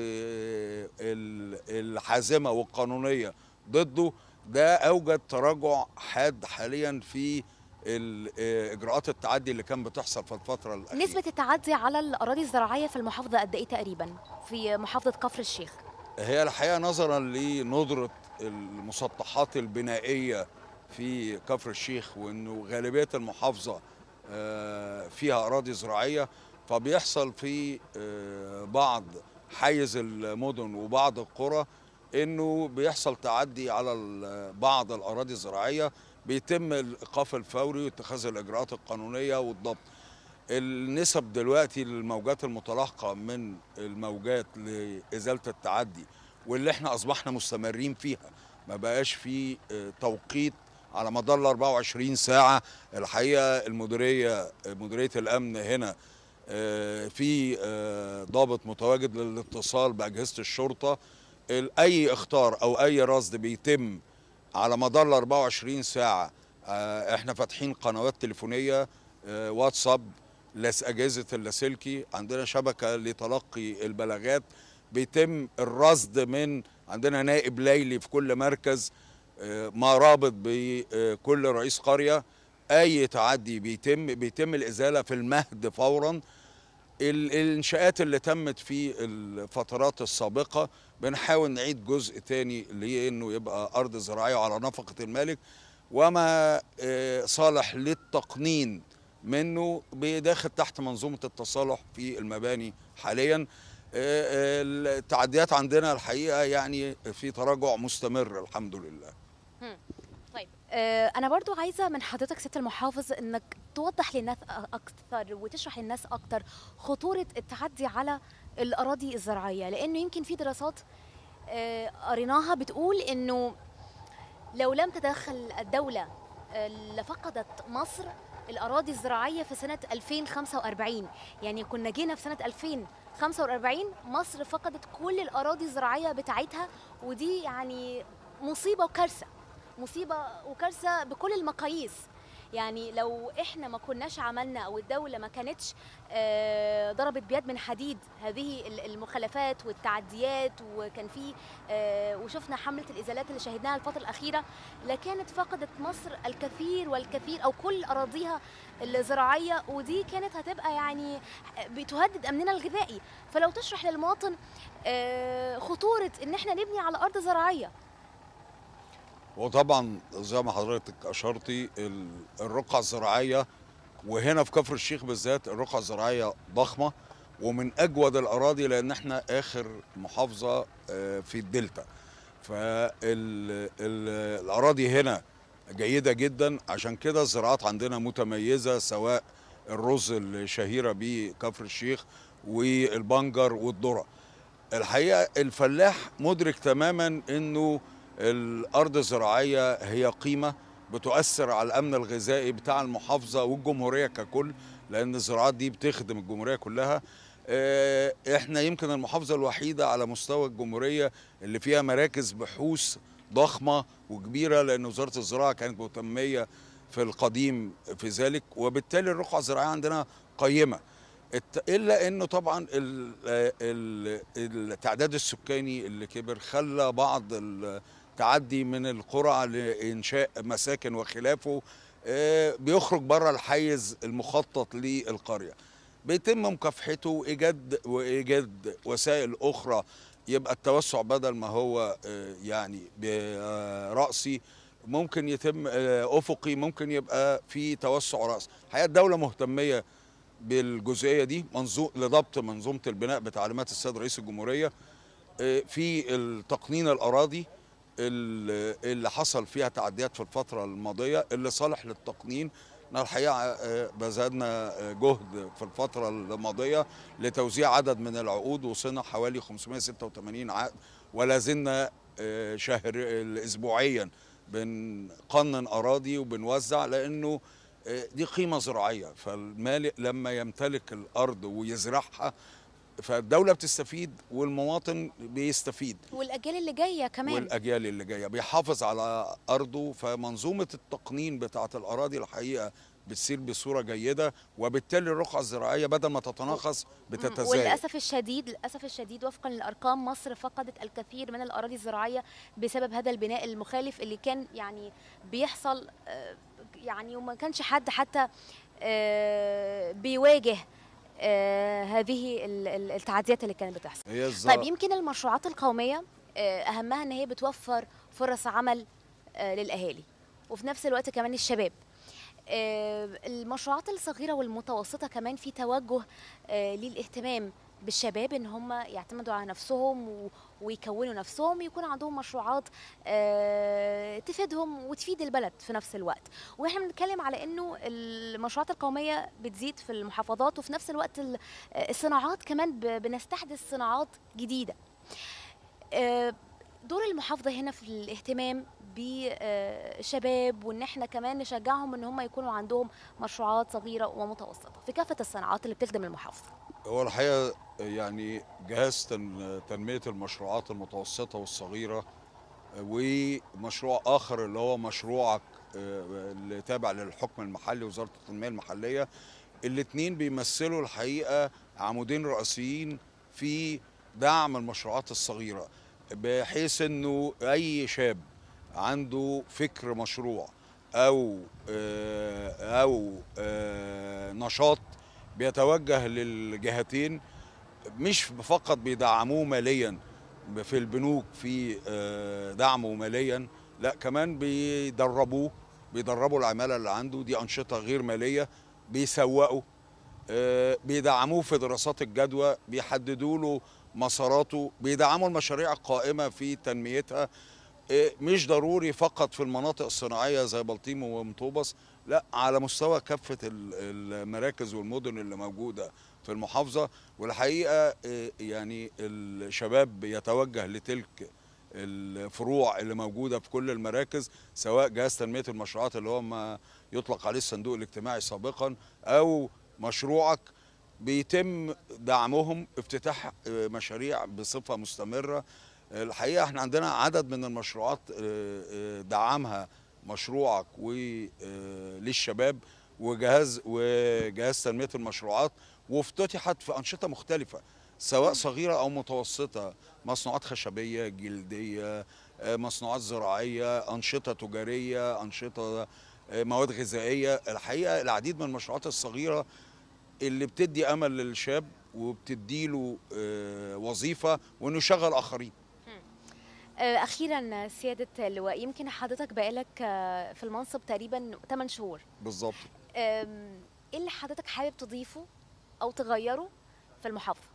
آه، ال- الحازمة والقانونية ضده. ده أوجد تراجع حاد حاليا في ال- آه، إجراءات التعدي اللي كان بتحصل في الفترة الأخيرة. نسبه التعدي على الاراضي الزراعيه في المحافظه قد ايه تقريبا في محافظه كفر الشيخ؟ هي الحقيقة نظرا لندرة المسطحات البنائية في كفر الشيخ، وانه غالبية المحافظة آه، فيها أراضي زراعية، فبيحصل في آه، بعض حيز المدن وبعض القرى انه بيحصل تعدي على بعض الاراضي الزراعيه، بيتم الايقاف الفوري واتخاذ الاجراءات القانونيه والضبط. النسب دلوقتي للموجات المتلاحقه من الموجات لازاله التعدي واللي احنا اصبحنا مستمرين فيها، ما بقاش في توقيت على مدار ال أربعة وعشرين ساعه. الحقيقه المديريه مديريه الامن هنا في ضابط متواجد للاتصال باجهزه الشرطه. اي اخطار او اي رصد بيتم على مدار ال أربعة وعشرين ساعه، احنا فاتحين قنوات تليفونيه، واتساب، اجهزه اللاسلكي، عندنا شبكه لتلقي البلاغات، بيتم الرصد من عندنا نائب ليلي في كل مركز، ما رابط بكل رئيس قريه. اي تعدي بيتم بيتم الازاله في المهد فورا. الانشاءات اللي تمت في الفترات السابقه بنحاول نعيد جزء تاني لانه يبقى ارض زراعيه على نفقه المالك، وما صالح للتقنين منه بيداخل تحت منظومه التصالح في المباني حاليا. التعديات عندنا الحقيقه يعني في تراجع مستمر الحمد لله. طيب انا برضو عايزه من حضرتك سياده المحافظ انك توضح للناس اكثر وتشرح للناس اكثر خطوره التعدي على الاراضي الزراعيه، لانه يمكن في دراسات قريناها بتقول انه لو لم تتدخل الدوله لفقدت مصر الاراضي الزراعيه في سنه ألفين وخمسة وأربعين. يعني كنا جينا في سنه ألفين وخمسة وأربعين مصر فقدت كل الاراضي الزراعيه بتاعتها، ودي يعني مصيبه وكارثه، مصيبه وكارثه بكل المقاييس. يعني لو احنا ما كناش عملنا او الدوله ما كانتش ضربت بيد من حديد هذه المخالفات والتعديات، وكان في وشفنا حمله الازالات اللي شهدناها الفتره الاخيره، لكانت فقدت مصر الكثير والكثير او كل اراضيها الزراعيه، ودي كانت هتبقى يعني بتهدد امننا الغذائي. فلو تشرح للمواطن خطوره ان احنا نبني على ارض زراعيه. وطبعا زي ما حضرتك اشرتي الرقعه الزراعيه، وهنا في كفر الشيخ بالذات الرقعه الزراعيه ضخمه ومن اجود الاراضي، لان احنا اخر محافظه في الدلتا، فالاراضي هنا جيده جدا. عشان كده الزراعات عندنا متميزه، سواء الرز الشهيره بكفر الشيخ والبنجر والذره. الحقيقه الفلاح مدرك تماما انه الأرض الزراعية هي قيمة بتؤثر على الأمن الغذائي بتاع المحافظة والجمهورية ككل، لأن الزراعات دي بتخدم الجمهورية كلها. احنا يمكن المحافظة الوحيدة على مستوى الجمهورية اللي فيها مراكز بحوث ضخمة وكبيرة، لأن وزارة الزراعة كانت مهتمية في القديم في ذلك، وبالتالي الرقعة الزراعية عندنا قيمة. الا انه طبعا التعداد السكاني اللي كبر خلى بعض التعدي من القرى لانشاء مساكن وخلافه بيخرج بره الحيز المخطط للقريه، بيتم مكافحته وايجاد وايجاد وسائل اخرى يبقى التوسع بدل ما هو يعني برأسي ممكن يتم افقي، ممكن يبقى في توسع رأسي. الحقيقه الدوله مهتميه بالجزئيه دي، منظوم لضبط منظومه البناء بتعليمات السيد رئيس الجمهوريه في التقنين الاراضي اللي حصل فيها تعديات في الفتره الماضيه اللي صالح للتقنين. الحقيقه بذلنا جهد في الفتره الماضيه لتوزيع عدد من العقود، وصلنا حوالي خمسمائة وستة وثمانين عقد، ولا زلنا شهر اسبوعيا بنقنن اراضي وبنوزع، لانه دي قيمة زراعية. فالمالك لما يمتلك الأرض ويزرعها فالدولة بتستفيد والمواطن بيستفيد، والأجيال اللي جاية كمان والأجيال اللي جاية بيحافظ على أرضه. فمنظومة التقنين بتاعة الأراضي الحقيقة بتصير بصورة جيدة، وبالتالي الرقعة الزراعية بدل ما تتناقص بتتزايد. وللأسف الشديد للأسف الشديد وفقا للأرقام مصر فقدت الكثير من الأراضي الزراعية بسبب هذا البناء المخالف اللي كان يعني بيحصل، يعني وما كانش حد حتى بيواجه هذه التعديات اللي كانت بتحصل. طيب يمكن المشروعات القومية أهمها إن هي بتوفر فرص عمل للأهالي وفي نفس الوقت كمان الشباب. المشروعات الصغيرة والمتوسطة كمان في توجه للاهتمام بالشباب ان هم يعتمدوا على نفسهم و... ويكونوا نفسهم، يكون عندهم مشروعات آه تفيدهم وتفيد البلد في نفس الوقت. واحنا بنتكلم على انه المشروعات القوميه بتزيد في المحافظات، وفي نفس الوقت الصناعات كمان ب... بنستحدث صناعات جديده. آه دور المحافظه هنا في الاهتمام بشباب، وان احنا كمان نشجعهم ان هم يكونوا عندهم مشروعات صغيره ومتوسطه في كافه الصناعات اللي بتخدم المحافظه. هو الحقيقه يعني جهاز تنميه المشروعات المتوسطه والصغيره، ومشروع اخر اللي هو مشروعك اللي تابع للحكم المحلي وزاره التنميه المحليه، الاثنين بيمثلوا الحقيقه عمودين رئيسيين في دعم المشروعات الصغيره، بحيث انه اي شاب عنده فكر مشروع او او نشاط بيتوجه للجهتين، مش فقط بيدعموه ماليا في البنوك في دعمه ماليا، لا كمان بيدربوه بيدربوا العماله اللي عنده، دي انشطه غير ماليه، بيسوقوا، بيدعموه في دراسات الجدوى، بيحددوا له مساراته، بيدعموا المشاريع القائمه في تنميتها، مش ضروري فقط في المناطق الصناعيه زي بلطيم ومطوبس، لا على مستوى كافه المراكز والمدن اللي موجوده في المحافظه. والحقيقه يعني الشباب يتوجه لتلك الفروع اللي موجوده في كل المراكز، سواء جهاز تنميه المشروعات اللي هو ما يطلق عليه الصندوق الاجتماعي سابقا، او مشروعك، بيتم دعمهم افتتاح مشاريع بصفه مستمره. الحقيقه احنا عندنا عدد من المشروعات دعمها مشروعك وللشباب وجهاز وجهاز تنميه المشروعات، وافتتحت في انشطه مختلفه سواء صغيره او متوسطه، مصنوعات خشبيه، جلديه، مصنوعات زراعيه، انشطه تجاريه، انشطه مواد غذائيه. الحقيقه العديد من المشروعات الصغيره اللي بتدي امل للشاب وبتديله وظيفه وانه يشغل اخرين. اخيرا سياده اللواء، يمكن حضرتك بقالك في المنصب تقريبا ثمانية شهور بالظبط. ايه اللي حضرتك حابب تضيفه او تغيره في المحافظه؟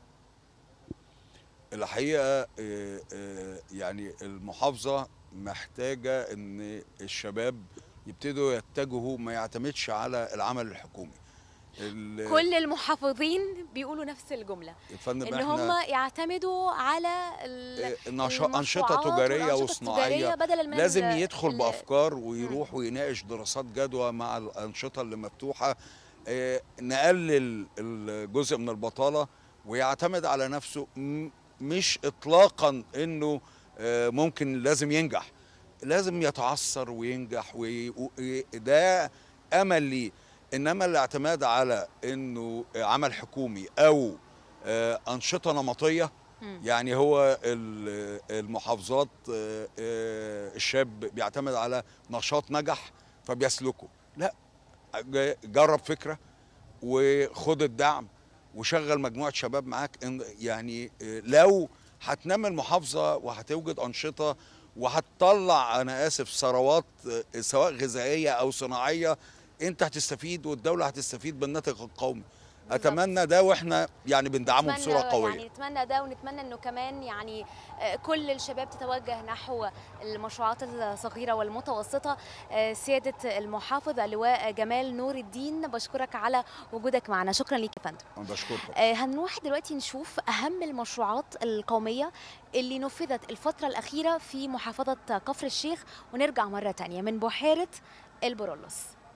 الحقيقه يعني المحافظه محتاجه ان الشباب يبتدوا يتجهوا، ما يعتمدش على العمل الحكومي. كل المحافظين بيقولوا نفس الجمله، ان هم يعتمدوا على انشطه تجاريه وصناعيه، بدل من لازم يدخل بافكار ويروح ويناقش دراسات جدوى مع الانشطه اللي مفتوحه، نقلل الجزء من البطاله ويعتمد على نفسه، مش اطلاقا انه ممكن لازم ينجح، لازم يتعثر وينجح، وده امل ليه. انما الاعتماد على انه عمل حكومي او انشطه نمطيه، يعني هو المحافظات الشاب بيعتمد على نشاط نجح فبيسلكه، لا، جرب فكره وخد الدعم وشغل مجموعه شباب معاك. يعني لو هتنمي المحافظه وهتوجد انشطه وهتطلع، انا اسف، ثروات سواء غذائيه او صناعيه، انت هتستفيد والدوله هتستفيد بالناتج القومي. اتمنى ده، واحنا يعني بندعمه بصوره قويه. يعني نتمنى ده، ونتمنى انه كمان يعني كل الشباب تتوجه نحو المشروعات الصغيره والمتوسطه. سياده المحافظ اللواء جمال نور الدين، بشكرك على وجودك معنا. شكرا ليك يا فندم. انا بشكرك. هنروح دلوقتي نشوف اهم المشروعات القوميه اللي نفذت الفتره الاخيره في محافظه كفر الشيخ، ونرجع مره ثانيه من بحيره البرولوس.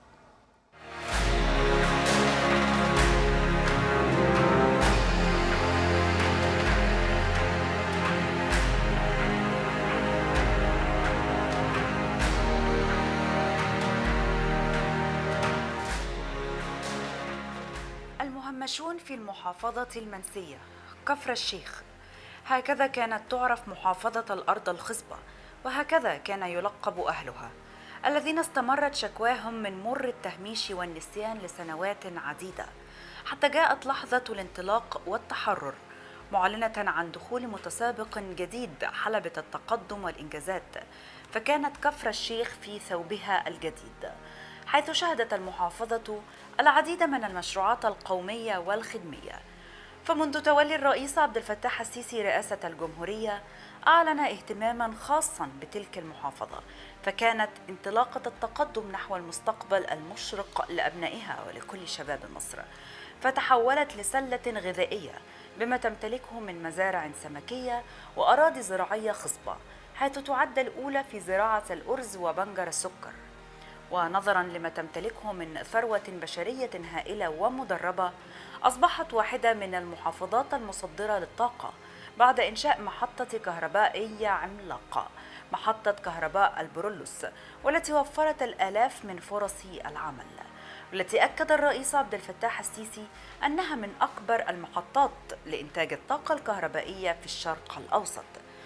المهمشون في المحافظة المنسية كفر الشيخ، هكذا كانت تعرف محافظة الأرض الخصبة، وهكذا كان يلقب أهلها الذين استمرت شكواهم من مر التهميش والنسيان لسنوات عديدة، حتى جاءت لحظة الانطلاق والتحرر معلنة عن دخول متسابق جديد حلبة التقدم والإنجازات، فكانت كفر الشيخ في ثوبها الجديد، حيث شهدت المحافظة العديد من المشروعات القومية والخدمية، فمنذ تولي الرئيس عبد الفتاح السيسي رئاسة الجمهورية أعلن اهتماما خاصا بتلك المحافظة، فكانت انطلاقة التقدم نحو المستقبل المشرق لأبنائها ولكل شباب مصر، فتحولت لسلة غذائية بما تمتلكه من مزارع سمكية وأراضي زراعية خصبة، حيث تعد الأولى في زراعة الأرز وبنجر السكر. ونظرا لما تمتلكه من ثروة بشرية هائلة ومدربة، أصبحت واحدة من المحافظات المصدرة للطاقة بعد إنشاء محطة كهربائية عملاقة، محطة كهرباء البرولوس، والتي وفرت الآلاف من فرص العمل، والتي أكد الرئيس عبد الفتاح السيسي أنها من أكبر المحطات لإنتاج الطاقة الكهربائية في الشرق الأوسط.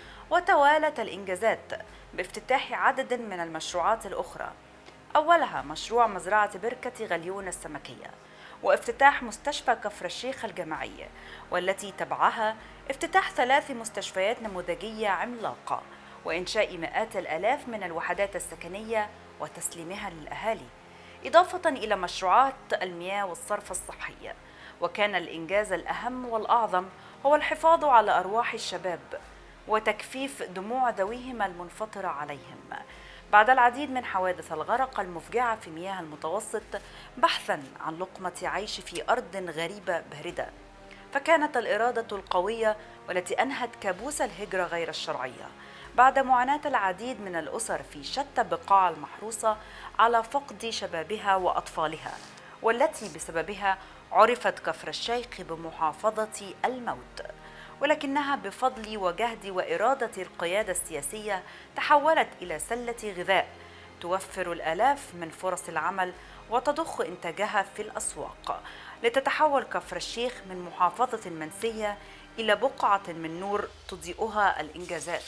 وتوالت الإنجازات بافتتاح عدد من المشروعات الأخرى، أولها مشروع مزرعة بركة غليون السمكية، وافتتاح مستشفى كفر الشيخ الجامعي، والتي تبعها افتتاح ثلاث مستشفيات نموذجية عملاقة، وإنشاء مئات الآلاف من الوحدات السكنية وتسليمها للأهالي، إضافة إلى مشروعات المياه والصرف الصحي. وكان الإنجاز الأهم والأعظم هو الحفاظ على أرواح الشباب وتكفيف دموع ذويهم المنفطرة عليهم بعد العديد من حوادث الغرق المفجعة في مياه المتوسط، بحثاً عن لقمة عيش في أرض غريبة باردة. فكانت الإرادة القوية والتي أنهت كابوس الهجرة غير الشرعية بعد معاناة العديد من الأسر في شتى بقاع المحروسة على فقد شبابها وأطفالها، والتي بسببها عرفت كفر الشيخ بمحافظة الموت، ولكنها بفضل وجهد وإرادة القيادة السياسية تحولت إلى سلة غذاء توفر الآلاف من فرص العمل وتضخ إنتاجها في الأسواق، لتتحول كفر الشيخ من محافظة منسية إلى بقعة من نور تضيئها الإنجازات.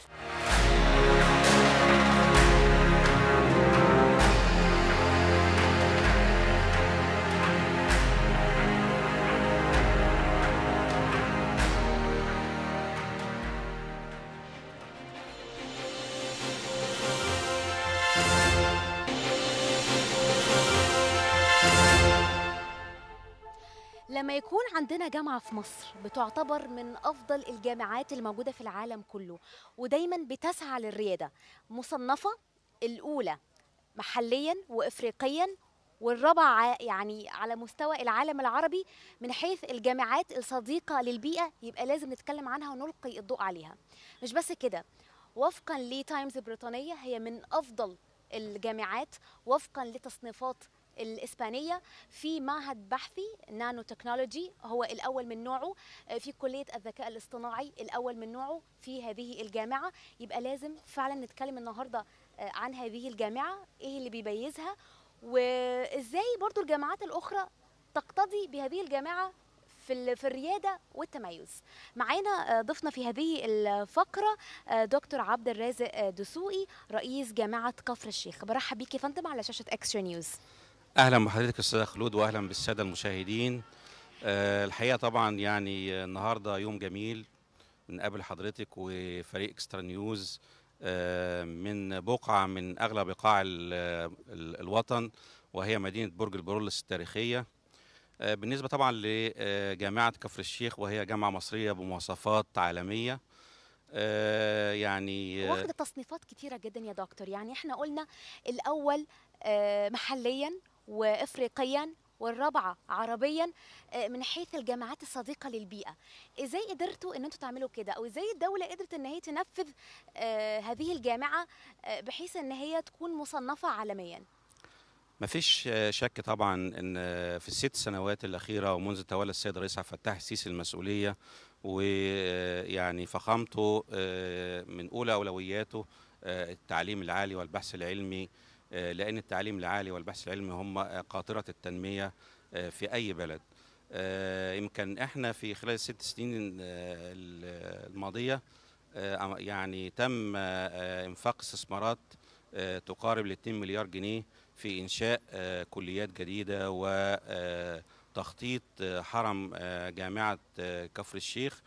لما يكون عندنا جامعة في مصر بتعتبر من أفضل الجامعات الموجودة في العالم كله، ودايما بتسعى للريادة، مصنفة الأولى محليا وإفريقيا والرابعة يعني على مستوى العالم العربي من حيث الجامعات الصديقة للبيئة، يبقى لازم نتكلم عنها ونلقي الضوء عليها. مش بس كده، وفقا لتايمز البريطانية هي من أفضل الجامعات وفقا لتصنيفات الإسبانية في معهد بحثي نانو تكنولوجي، هو الأول من نوعه في كلية الذكاء الاصطناعي، الأول من نوعه في هذه الجامعة. يبقى لازم فعلا نتكلم النهاردة عن هذه الجامعة، إيه اللي بيميزها، وإزاي برضو الجامعات الأخرى تقتدي بهذه الجامعة في في الريادة والتميز. معانا ضيفنا في هذه الفقرة دكتور عبد الرازق دسوقي رئيس جامعة كفر الشيخ. برحب بيك يا فندم على شاشة اكسترا نيوز. اهلا بحضرتك استاذ خلود، واهلا بالساده المشاهدين. أه الحقيقه طبعا يعني النهارده يوم جميل من قبل حضرتك وفريق اكسترا نيوز أه من بقعه من اغلى بقاع ال ال الوطن، وهي مدينه برج البرولس التاريخيه. أه بالنسبه طبعا لجامعه كفر الشيخ، وهي جامعه مصريه بمواصفات عالميه. أه يعني واخده تصنيفات كتيره جدا يا دكتور. يعني احنا قلنا الاول أه محليا وافريقيا والرابعه عربيا من حيث الجامعات الصديقه للبيئه. ازاي قدرتوا ان انتوا تعملوا كده، او ازاي الدوله قدرت ان هي تنفذ آه هذه الجامعه آه بحيث ان هي تكون مصنفه عالميا؟ مفيش شك طبعا ان في الست سنوات الاخيره ومنذ تولى السيد الرئيس عبد الفتاح السيسي المسؤوليه ويعني فخامته من اولى اولوياته التعليم العالي والبحث العلمي، لأن التعليم العالي والبحث العلمي هم قاطرة التنمية في أي بلد. يمكن إحنا في خلال الست سنين الماضية يعني تم إنفاق استثمارات تقارب ل اثنين مليار جنيه في إنشاء كليات جديدة وتخطيط حرم جامعة كفر الشيخ.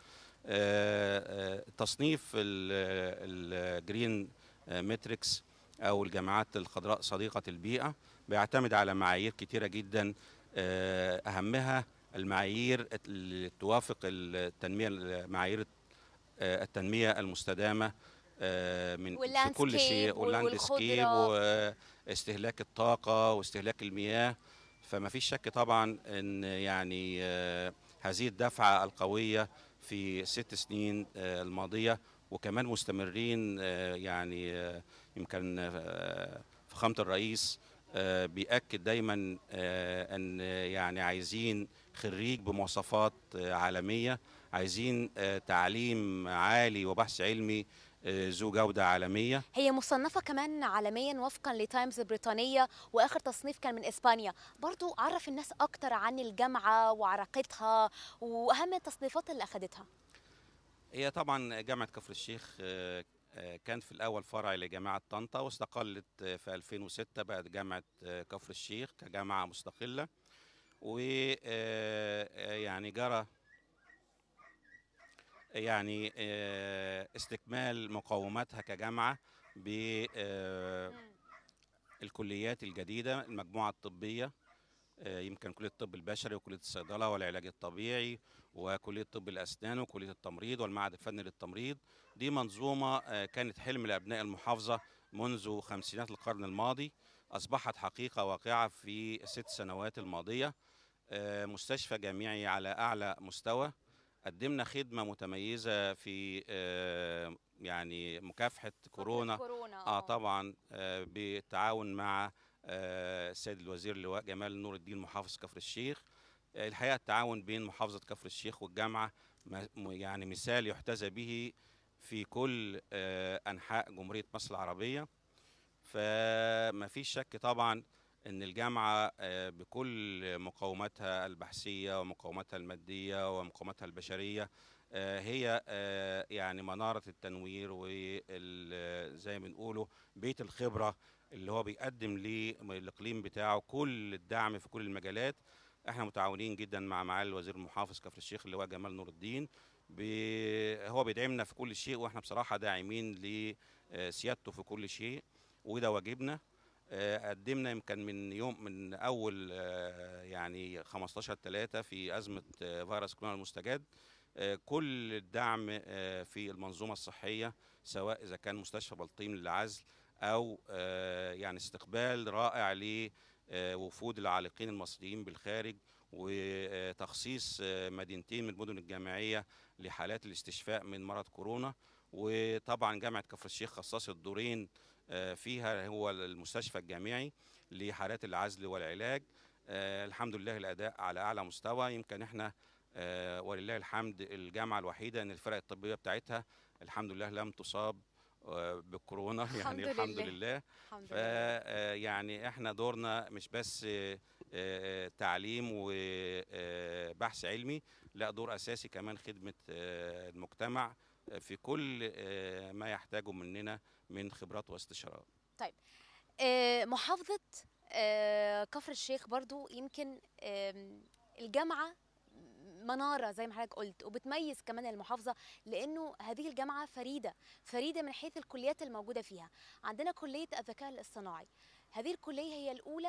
تصنيف الجرين ماتريكس أو الجامعات الخضراء صديقة البيئة بيعتمد على معايير كتيرة جدا، أهمها المعايير اللي توافق التنميه، معايير التنميه المستدامه من في كل شيء، واللاندسكيب واستهلاك الطاقه واستهلاك المياه. فما فيش شك طبعا ان يعني هذه الدفعه القويه في الست سنين الماضيه وكمان مستمرين، يعني يمكن فخامه الرئيس بيأكد دايما ان يعني عايزين خريج بمواصفات عالميه، عايزين تعليم عالي وبحث علمي ذو جودة عالمية. هي مصنفة كمان عالميا وفقا لتايمز البريطانية، واخر تصنيف كان من اسبانيا. برضو عرف الناس اكتر عن الجامعة وعراقتها واهم التصنيفات اللي اخدتها. هي طبعا جامعة كفر الشيخ كان في الاول فرع لجامعة طنطا، واستقلت في ألفين وستة بقت جامعة كفر الشيخ كجامعة مستقلة، ويعني جرى يعني استكمال مقوماتها كجامعة بالكليات الجديدة، المجموعة الطبية، يمكن كلية الطب البشري وكلية الصيدلة والعلاج الطبيعي وكلية طب الأسنان وكلية التمريض والمعهد الفني للتمريض. دي منظومة كانت حلم لأبناء المحافظة منذ خمسينات القرن الماضي، أصبحت حقيقة واقعة في الست سنوات الماضية. مستشفى جامعي على أعلى مستوى، قدمنا خدمة متميزة في يعني مكافحة كورونا. كورونا اه طبعا آه بالتعاون مع آه السيد الوزير اللواء جمال نور الدين محافظ كفر الشيخ. آه الحقيقة التعاون بين محافظة كفر الشيخ والجامعة يعني مثال يحتذى به في كل آه أنحاء جمهورية مصر العربية. فما فيش شك طبعا ان الجامعة بكل مقوماتها البحثية ومقوماتها المادية ومقوماتها البشرية هي يعني منارة التنوير، وزي ما بنقوله بيت الخبرة اللي هو بيقدم للإقليم بتاعه كل الدعم في كل المجالات. احنا متعاونين جدا مع معالي الوزير المحافظ كفر الشيخ اللي هو جمال نور الدين، بي هو بيدعمنا في كل شيء، واحنا بصراحة داعمين لسيادته في كل شيء، وده واجبنا. قدمنا يمكن من يوم من اول يعني خمستاشر تلاتة في ازمه فيروس كورونا المستجد كل الدعم في المنظومه الصحيه، سواء اذا كان مستشفى بلطيم للعزل او يعني استقبال رائع لوفود العالقين المصريين بالخارج، وتخصيص مدينتين من المدن الجامعيه لحالات الاستشفاء من مرض كورونا. وطبعا جامعه كفر الشيخ خصصت دورين فيها، هو المستشفى الجامعي لحالات العزل والعلاج. آه الحمد لله الأداء على أعلى مستوى. يمكن احنا آه ولله الحمد الجامعة الوحيدة ان الفرق الطبية بتاعتها الحمد لله لم تصاب آه بالكورونا. الحمد يعني الحمد لله. لله. الحمد ف لله. يعني احنا دورنا مش بس آه تعليم وبحث علمي، لا دور أساسي كمان خدمة آه المجتمع في كل ما يحتاجه مننا من خبرات واستشارات. طيب محافظة كفر الشيخ برضو يمكن الجامعة منارة زي ما حضرتك قلت، وبتميز كمان المحافظة لأنه هذه الجامعة فريدة فريدة من حيث الكليات الموجودة فيها. عندنا كلية الذكاء الاصطناعي، هذه الكلية هي الأولى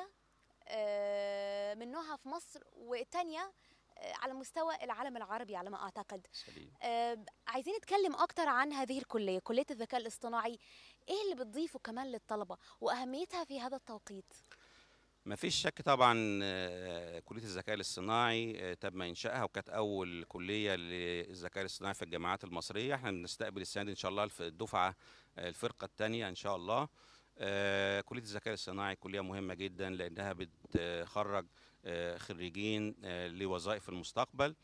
من نوعها في مصر، والثانية على مستوى العالم العربي على ما أعتقد. سليم. آه عايزين نتكلم أكتر عن هذه الكلية، كلية الذكاء الاصطناعي. إيه اللي بتضيفه كمان للطلبة وأهميتها في هذا التوقيت؟ ما فيش شك طبعا كلية الذكاء الاصطناعي تم إنشائها وكانت أول كلية للذكاء الاصطناعي في الجامعات المصرية. احنا بنستقبل السنة دي إن شاء الله الدفعة الفرقة الثانية إن شاء الله. كلية الذكاء الاصطناعي كلية مهمة جدا لأنها بتخرج خريجين لوظائف المستقبل.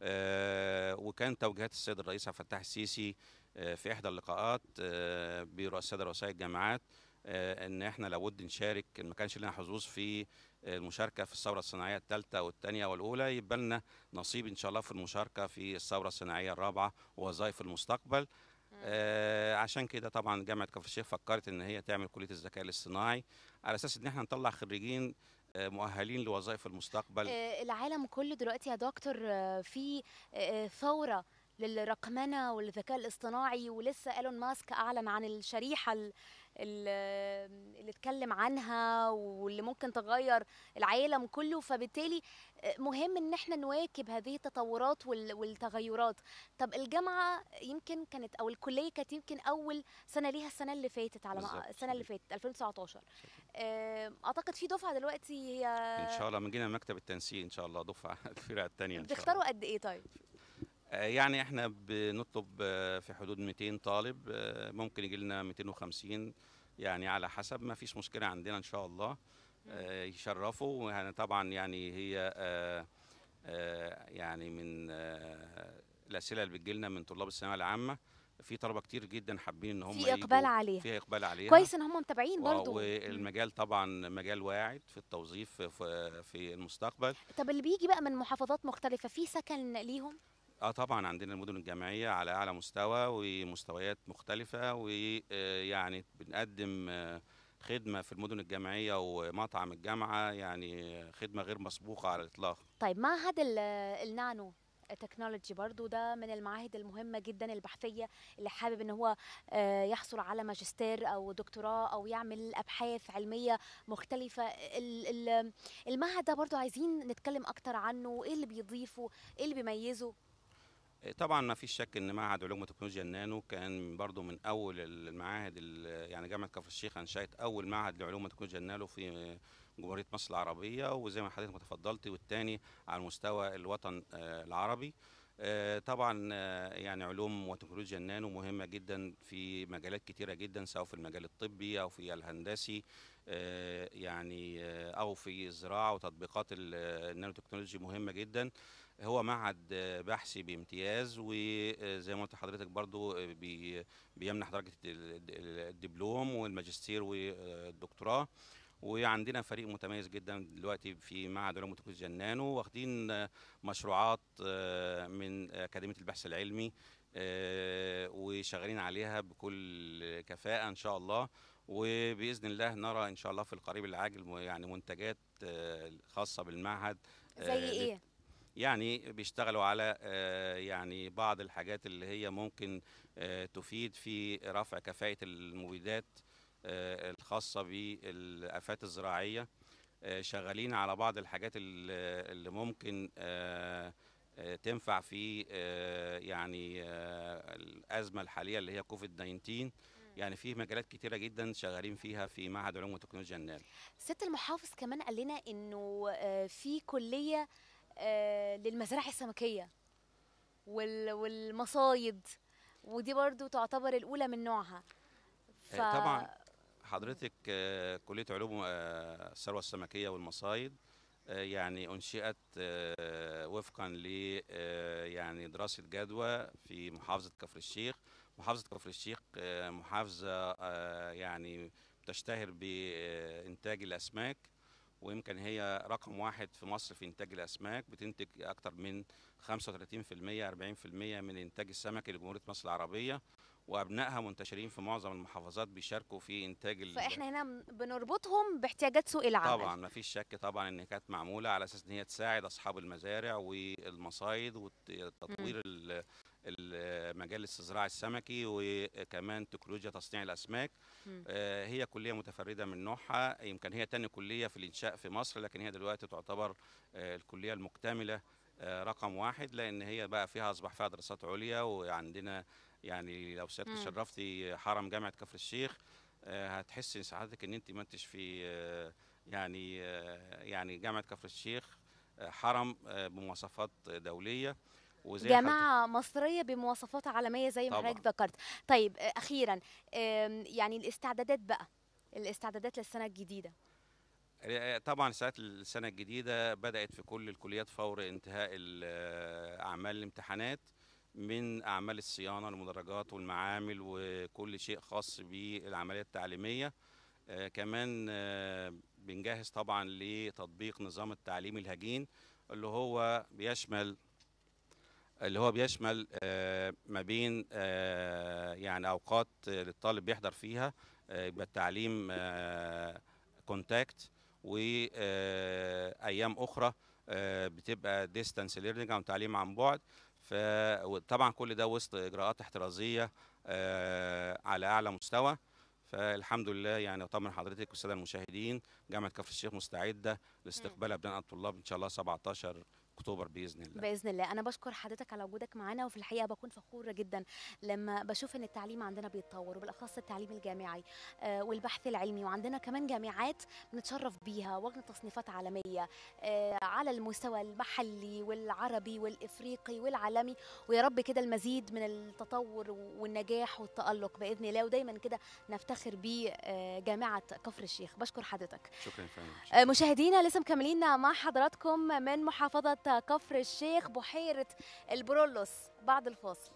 وكان توجيهات السيد الرئيس عبد الفتاح السيسي في إحدى اللقاءات برؤساء رؤساء الجامعات ان احنا لابد نشارك، ما كانش لنا حظوظ في المشاركه في الثوره الصناعيه الثالثه والثانيه والاولى، يبقى لنا نصيب ان شاء الله في المشاركه في الثوره الصناعيه الرابعه ووظائف المستقبل. آه عشان كده طبعا جامعه كفر الشيخ فكرت ان هي تعمل كليه الذكاء الاصطناعي على اساس ان احنا نطلع خريجين آه مؤهلين لوظائف المستقبل. آه العالم كله دلوقتي يا دكتور آه في آه ثوره للرقمنه والذكاء الاصطناعي، ولسه ايلون ماسك اعلن عن الشريحه ال- ال- اللي اتكلم عنها واللي ممكن تغير العالم كله. فبالتالي مهم ان احنا نواكب هذه التطورات وال- والتغيرات. طب الجامعه يمكن كانت او الكليه كانت يمكن اول سنه ليها السنه اللي فاتت، على بالظبط ما السنه اللي صحيح. فاتت ألفين وتسعتاشر. آه، اعتقد في دفعه دلوقتي هي ان شاء الله من جينا مكتب التنسيق ان شاء الله دفعه الفرقه الثانيه ان شاء الله. بتختاروا قد ايه طيب؟ آه، يعني احنا بنطلب آه، في حدود مئتين طالب، آه، ممكن يجي لنا مئتين وخمسين، يعني على حسب، ما فيش مشكله عندنا ان شاء الله. آه، يشرفوا. ويعني طبعا يعني هي آه، آه، يعني من آه، الاسئله اللي بتجي لنا من طلاب الثانويه العامه، في طلبه كتير جدا حابين ان هم في اقبال يجوا، عليها، فيها اقبال عليها. كويس ان هم متابعين و- برضو. مم. والمجال طبعا مجال واعد في التوظيف في في المستقبل. طب اللي بيجي بقى من محافظات مختلفه في سكن ليهم؟ اه طبعا عندنا المدن الجامعيه على اعلى مستوى ومستويات مختلفه، ويعني بنقدم آه، خدمه في المدن الجامعيه ومطعم الجامعه، يعني خدمه غير مسبوقه على الاطلاق. طيب معهد ال- النانو تكنولوجي برضو ده من المعاهد المهمة جدا البحثية، اللي حابب ان هو آه، يحصل على ماجستير او دكتوراه او يعمل ابحاث علمية مختلفة. ال- ال- المعهد ده برضو عايزين نتكلم اكتر عنه، ايه اللي بيضيفه، ايه اللي بيميزه؟ طبعا ما فيش شك ان معهد علوم وتكنولوجيا النانو كان برضو من اول المعاهد، ال- يعني جامعه كفر الشيخ انشات اول معهد لعلوم وتكنولوجيا النانو في جمهوريه مصر العربيه، وزي ما حضرتك ما تفضلت، والتاني على مستوى الوطن آه، العربي. آه، طبعا آه، يعني علوم وتكنولوجيا النانو مهمه جدا في مجالات كتيره جدا، سواء في المجال الطبي او في الهندسي، آه، يعني آه، او في الزراعه وتطبيقات ال- النانو تكنولوجي مهمه جدا. هو معهد آه، بحثي بامتياز، وزي ما قلت لحضرتك برضو آه، بي- بيمنح درجة ال- ال- الدبلوم والماجستير والدكتوراه. وعندنا فريق متميز جدا دلوقتي في معهد علوم وتكنولوجيا النانو، واخدين آه، مشروعات آه، من أكاديمية البحث العلمي، آه، وشغالين عليها بكل كفاءة إن شاء الله. وبإذن الله نرى إن شاء الله في القريب العاجل م- يعني منتجات آه، خاصة بالمعهد. زي آه، لت- ايه؟ يعني بيشتغلوا على آه، يعني بعض الحاجات اللي هي ممكن آه، تفيد في رفع كفاءة المبيدات آه، الخاصة بالآفات الزراعية. آه، شغالين على بعض الحاجات ال- اللي ممكن آه، آه، تنفع في آه، يعني آه، الأزمة الحالية اللي هي كوفيد تسعتاشر. يعني في مجالات كتيرة جدا شغالين فيها في معهد علوم وتكنولوجيا النانو. ست المحافظ كمان قال لنا انه آه، في كلية آه، للمزارع السمكية وال- والمصايد، ودي برضو تعتبر الأولى من نوعها. ف آه، طبعا حضرتك آه، كلية علوم آه، الثروة السمكية والمصايد آه، يعني أنشئت آه، وفقا ل آه، يعني دراسة جدوى في محافظة كفر الشيخ. محافظة كفر الشيخ آه، محافظة آه، يعني تشتهر بإنتاج الأسماك، ويمكن هي رقم واحد في مصر في إنتاج الأسماك، بتنتج أكثر من خمسة وثلاثين بالمئة أربعين بالمئة من إنتاج السمك لجمهورية مصر العربية، وأبنائها منتشرين في معظم المحافظات بيشاركوا في إنتاج ال... فاحنا هنا م- بنربطهم باحتياجات سوق العمل. طبعا ما فيش شك طبعا ان كانت معموله على اساس ان هي تساعد اصحاب المزارع والمصايد وتطوير ال- ال- مجال الاستزراع السمكي، وكمان تكنولوجيا تصنيع الاسماك. مم. آه، هي كليه متفرده من نوعها، يمكن هي تاني كليه في الانشاء في مصر، لكن هي دلوقتي تعتبر آه، الكليه المكتمله آه، رقم واحد، لان هي بقى فيها اصبح فيها دراسات عليا. وعندنا يعني لو سيادتك مم. شرفتي حرم جامعه كفر الشيخ، آه، هتحسي سعادتك ان انت ما انتش في آه، يعني آه، يعني جامعه كفر الشيخ آه، حرم آه، بمواصفات دوليه، وزي حضرتك. جامعة مصرية بمواصفات عالمية زي ما طبعا حضرتك ذكرت. طيب آه، أخيرا آم، يعني الاستعدادات بقى، الاستعدادات للسنة الجديدة. آه، طبعا ساعات السنه الجديده بدات في كل الكليات فور انتهاء ال- آه، اعمال الامتحانات، من اعمال الصيانه المدرجات والمعامل وكل شيء خاص بالعمليه التعليميه. آه، كمان آه، بنجهز طبعا لتطبيق نظام التعليم الهجين، اللي هو بيشمل اللي هو بيشمل آه، ما بين آه، يعني اوقات للطالب بيحضر فيها آه، يبقى التعليم كونتاكت، وايام اخرى آه، بتبقى ديستانس ليرنينج او تعليم عن بعد. فطبعا كل ده وسط اجراءات احترازيه على اعلى مستوى. فالحمد لله يعني اطمن حضرتك والساده المشاهدين، جامعه كفر الشيخ مستعده لاستقبال ابناء الطلاب ان شاء الله سبعتاشر اكتوبر باذن الله. باذن الله. انا بشكر حضرتك على وجودك معانا، وفي الحقيقه بكون فخوره جدا لما بشوف ان التعليم عندنا بيتطور، وبالاخص التعليم الجامعي آه والبحث العلمي، وعندنا كمان جامعات بنتشرف بيها واخده تصنيفات عالميه آه على المستوى المحلي والعربي والافريقي والعالمي، ويا رب كده المزيد من التطور والنجاح والتالق باذن الله، ودايما كده نفتخر بيه آه جامعه كفر الشيخ. بشكر حضرتك. شكرا فندم. آه مشاهدينا لسه مكملين مع حضراتكم من محافظه كفر الشيخ بحيرة البرولوس بعد الفاصل.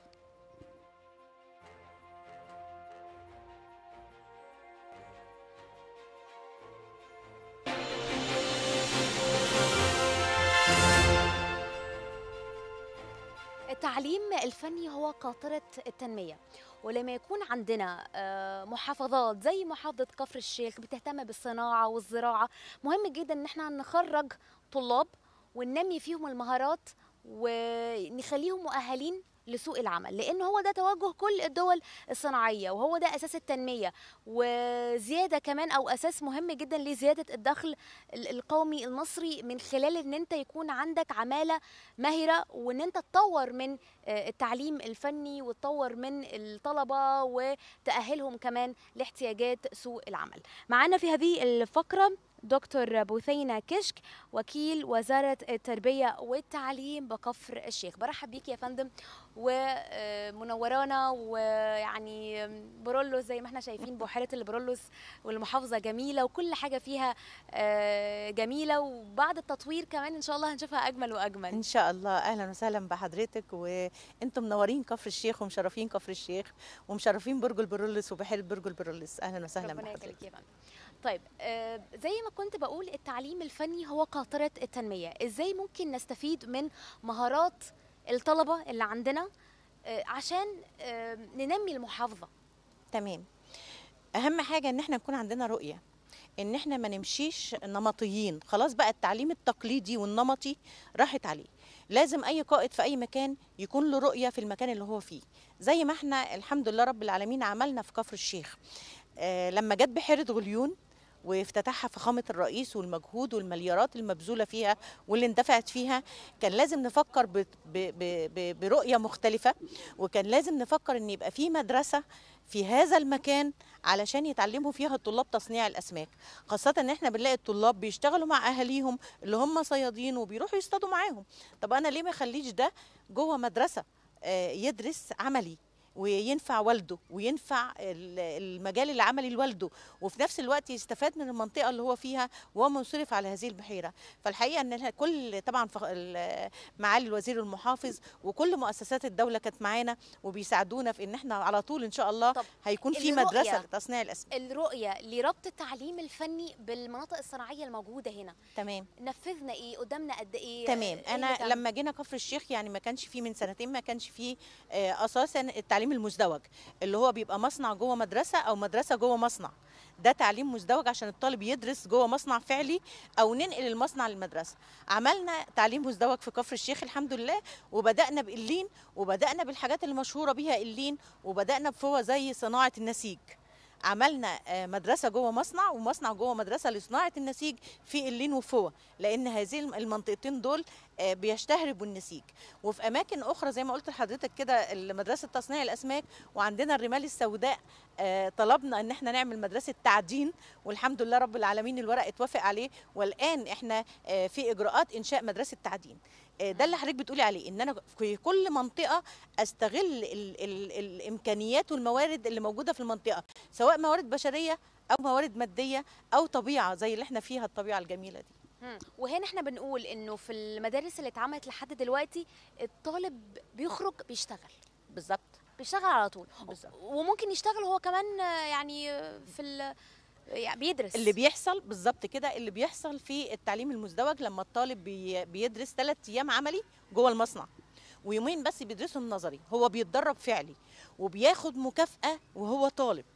التعليم الفني هو قاطرة التنمية، ولما يكون عندنا محافظات زي محافظة كفر الشيخ بتهتم بالصناعة والزراعة، مهم جدا ان احنا نخرج طلاب وننمي فيهم المهارات ونخليهم مؤهلين لسوق العمل، لان هو ده توجه كل الدول الصناعيه، وهو ده اساس التنميه وزياده كمان، او اساس مهم جدا لزياده الدخل القومي المصري، من خلال ان انت يكون عندك عماله ماهره، وان انت تطور من التعليم الفني وتطور من الطلبه وتاهلهم كمان لاحتياجات سوق العمل. معانا في هذه الفقره دكتور بوثينة كشك، وكيل وزارة التربية والتعليم بكفر الشيخ. برحب بيك يا فندم، ومنورانا، ويعني برولوس زي ما احنا شايفين بحيرة البرولوس، والمحافظة جميلة وكل حاجة فيها جميلة، وبعد التطوير كمان ان شاء الله هنشوفها اجمل واجمل ان شاء الله. اهلا وسهلا بحضرتك، وانتم منورين كفر الشيخ ومشرفين كفر الشيخ ومشرفين برج البرولوس وبحيرة برج البرولوس. اهلا وسهلا بحضرتك. طيب آه زي ما كنت بقول، التعليم الفني هو قاطرة التنمية. ازاي ممكن نستفيد من مهارات الطلبة اللي عندنا آه عشان آه ننمي المحافظة؟ تمام. اهم حاجة ان احنا نكون عندنا رؤية، ان احنا ما نمشيش نمطيين. خلاص بقى التعليم التقليدي والنمطي راحت عليه. لازم اي قائد في اي مكان يكون له رؤية في المكان اللي هو فيه، زي ما احنا الحمد لله رب العالمين عملنا في كفر الشيخ. آه لما جت بحيرة غليون وافتتحها فخامة الرئيس، والمجهود والمليارات المبذولة فيها واللي اندفعت فيها، كان لازم نفكر ب ب ب برؤية مختلفة، وكان لازم نفكر ان يبقى في مدرسة في هذا المكان علشان يتعلموا فيها الطلاب تصنيع الأسماك، خاصة ان احنا بنلاقي الطلاب بيشتغلوا مع أهاليهم اللي هم صيادين وبيروحوا يصطادوا معاهم. طب أنا ليه ما اخليش ده جوه مدرسة يدرس عملي وينفع والده وينفع المجال العملي لوالده، وفي نفس الوقت يستفاد من المنطقه اللي هو فيها وهو منصرف على هذه البحيره. فالحقيقه ان كل طبعا معالي الوزير المحافظ وكل مؤسسات الدوله كانت معانا وبيساعدونا في ان احنا على طول ان شاء الله هيكون في مدرسه لتصنيع الاسماك. الرؤيه لربط التعليم الفني بالمناطق الصناعيه الموجوده هنا، تمام، نفذنا ايه؟ قدامنا قد ايه؟ تمام. انا إيه لما جينا كفر الشيخ يعني ما كانش فيه من سنتين، ما كانش فيه آه اساسا التعليم المزدوج اللي هو بيبقى مصنع جوه مدرسه او مدرسه جوه مصنع. ده تعليم مزدوج عشان الطالب يدرس جوه مصنع فعلي او ننقل المصنع للمدرسه. عملنا تعليم مزدوج في كفر الشيخ الحمد لله، وبدانا بإلين، وبدانا بالحاجات اللي مشهوره بيها إلين، وبدانا بفوة زي صناعه النسيج. عملنا مدرسه جوه مصنع ومصنع جوه مدرسه لصناعه النسيج في إلين وفوة، لان هذه المنطقتين دول بيشتهروا بالنسيج. وفي اماكن اخرى زي ما قلت لحضرتك كده مدرسه تصنيع الاسماك، وعندنا الرمال السوداء طلبنا ان احنا نعمل مدرسه تعدين، والحمد لله رب العالمين الورق اتوافق عليه، والان احنا في اجراءات انشاء مدرسه تعدين. ده اللي حضرتك بتقولي عليه، ان انا في كل منطقه استغل ال ال الامكانيات والموارد اللي موجوده في المنطقه، سواء موارد بشريه او موارد ماديه او طبيعه زي اللي احنا فيها الطبيعه الجميله دي. وهنا احنا بنقول انه في المدارس اللي اتعملت لحد دلوقتي الطالب بيخرج بيشتغل. بالظبط، بيشتغل على طول. بالظبط، وممكن يشتغل هو كمان يعني في يعني بيدرس. اللي بيحصل بالظبط كده، اللي بيحصل في التعليم المزدوج لما الطالب بي بيدرس ثلاث ايام عملي جوه المصنع ويومين بس بيدرسوا النظري، هو بيتدرب فعلي وبياخد مكافأة وهو طالب.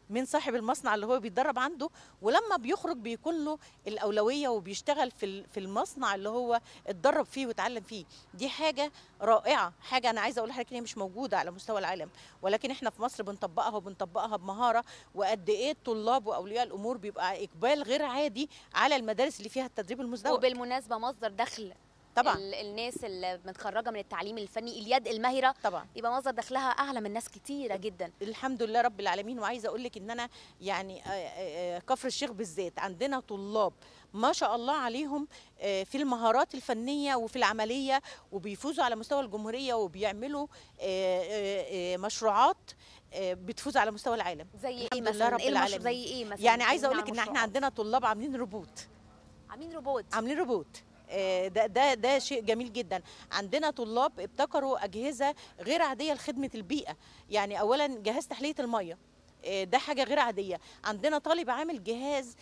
من صاحب المصنع اللي هو بيتدرب عنده، ولما بيخرج بيكون له الاولويه وبيشتغل في في المصنع اللي هو اتدرب فيه واتعلم فيه. دي حاجه رائعه، حاجه انا عايزه اقول لحضرتك ان هي مش موجوده على مستوى العالم، ولكن احنا في مصر بنطبقها وبنطبقها بمهاره. وقد ايه الطلاب واولياء الامور بيبقى اقبال غير عادي على المدارس اللي فيها التدريب المزدوج. وبالمناسبه مصدر دخل طبعا الناس اللي متخرجه من التعليم الفني، اليد الماهره طبعا يبقى مصدر دخلها اعلى من ناس كتيره جدا. الحمد لله رب العالمين. وعايزه اقول لك ان انا يعني كفر الشيخ بالذات عندنا طلاب ما شاء الله عليهم في المهارات الفنيه وفي العمليه، وبيفوزوا على مستوى الجمهوريه وبيعملوا مشروعات بتفوز على مستوى العالم. زي ايه مثلا؟ رب ايه العالمين. زي ايه مثلا؟ يعني عايزه اقول لك ان احنا عندنا طلاب عاملين روبوت عاملين روبوت عاملين روبوت ده ده ده شيء جميل جدا. عندنا طلاب ابتكروا اجهزه غير عاديه لخدمه البيئه. يعني اولا جهاز تحليه الميه، ده حاجه غير عاديه. عندنا طالب عامل جهاز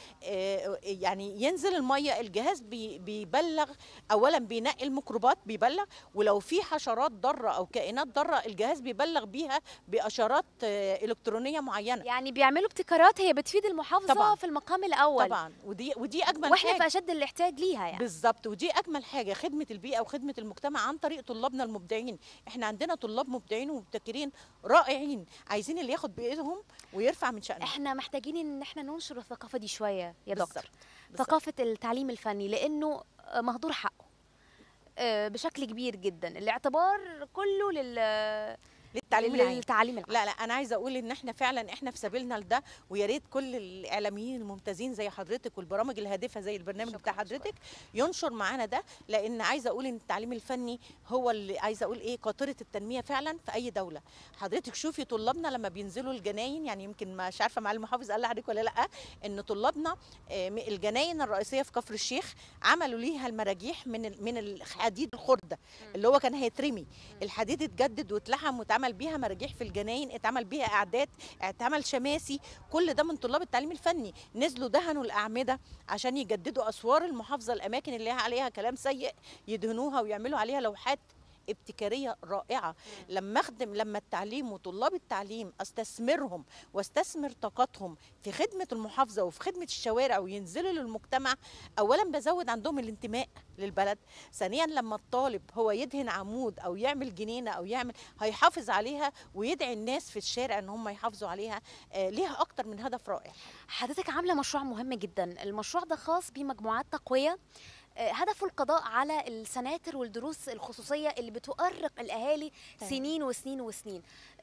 يعني ينزل الميه، الجهاز بيبلغ، اولا بينقي الميكروبات، بيبلغ ولو في حشرات ضاره او كائنات ضاره الجهاز بيبلغ بيها باشارات الكترونيه معينه. يعني بيعملوا ابتكارات هي بتفيد المحافظه طبعا في المقام الاول. طبعا ودي ودي اجمل واحنا حاجه، في اشد الاحتياج ليها يعني. بالظبط، ودي اجمل حاجه، خدمه البيئه وخدمه المجتمع عن طريق طلابنا المبدعين. احنا عندنا طلاب مبدعين ومبتكرين رائعين، عايزين اللي ياخد بايدهم ويرفع من شأنه. احنا محتاجين ان احنا ننشر الثقافه دي شويه يا دكتور. بالزبط. ثقافه التعليم الفني، لانه مهدور حقه بشكل كبير جدا. الاعتبار كله لل للتعليم العام. للتعليم العام. لا لا انا عايزه اقول ان احنا فعلا احنا في سبيلنا لده، ويا ريت كل الاعلاميين الممتازين زي حضرتك والبرامج الهادفه زي البرنامج بتاع حضرتك ينشر معانا ده، لان عايزه اقول ان التعليم الفني هو اللي عايزه اقول ايه قاطره التنميه فعلا في اي دوله. حضرتك شوفي طلابنا لما بينزلوا الجناين، يعني يمكن مش عارفه معالي المحافظ قال لحضرتك ولا لا، ان طلابنا الجناين الرئيسيه في كفر الشيخ عملوا ليها المراجيح من من الحديد الخرده اللي هو كان هيترمي. الحديد اتجدد واتلحم واتعمل بيها مراجيح في الجناين، اتعمل بيها اعداد، اتعمل شماسي، كل ده من طلاب التعليم الفني. نزلوا دهنوا الاعمده عشان يجددوا اسوار المحافظه، الاماكن اللي عليها كلام سيء يدهنوها ويعملوا عليها لوحات ابتكاريه رائعه. لما اخدم لما التعليم وطلاب التعليم استثمرهم واستثمر طاقتهم في خدمه المحافظه وفي خدمه الشوارع وينزلوا للمجتمع، اولا بزود عندهم الانتماء للبلد، ثانيا لما الطالب هو يدهن عمود او يعمل جنينه او يعمل هيحافظ عليها ويدعي الناس في الشارع ان هم يحافظوا عليها. آه ليها اكتر من هدف رائع. حضرتك عامله مشروع مهم جدا، المشروع ده خاص بمجموعات تقويه هدفه القضاء على السناتر والدروس الخصوصية اللي بتؤرق الأهالي سنين وسنين وسنين.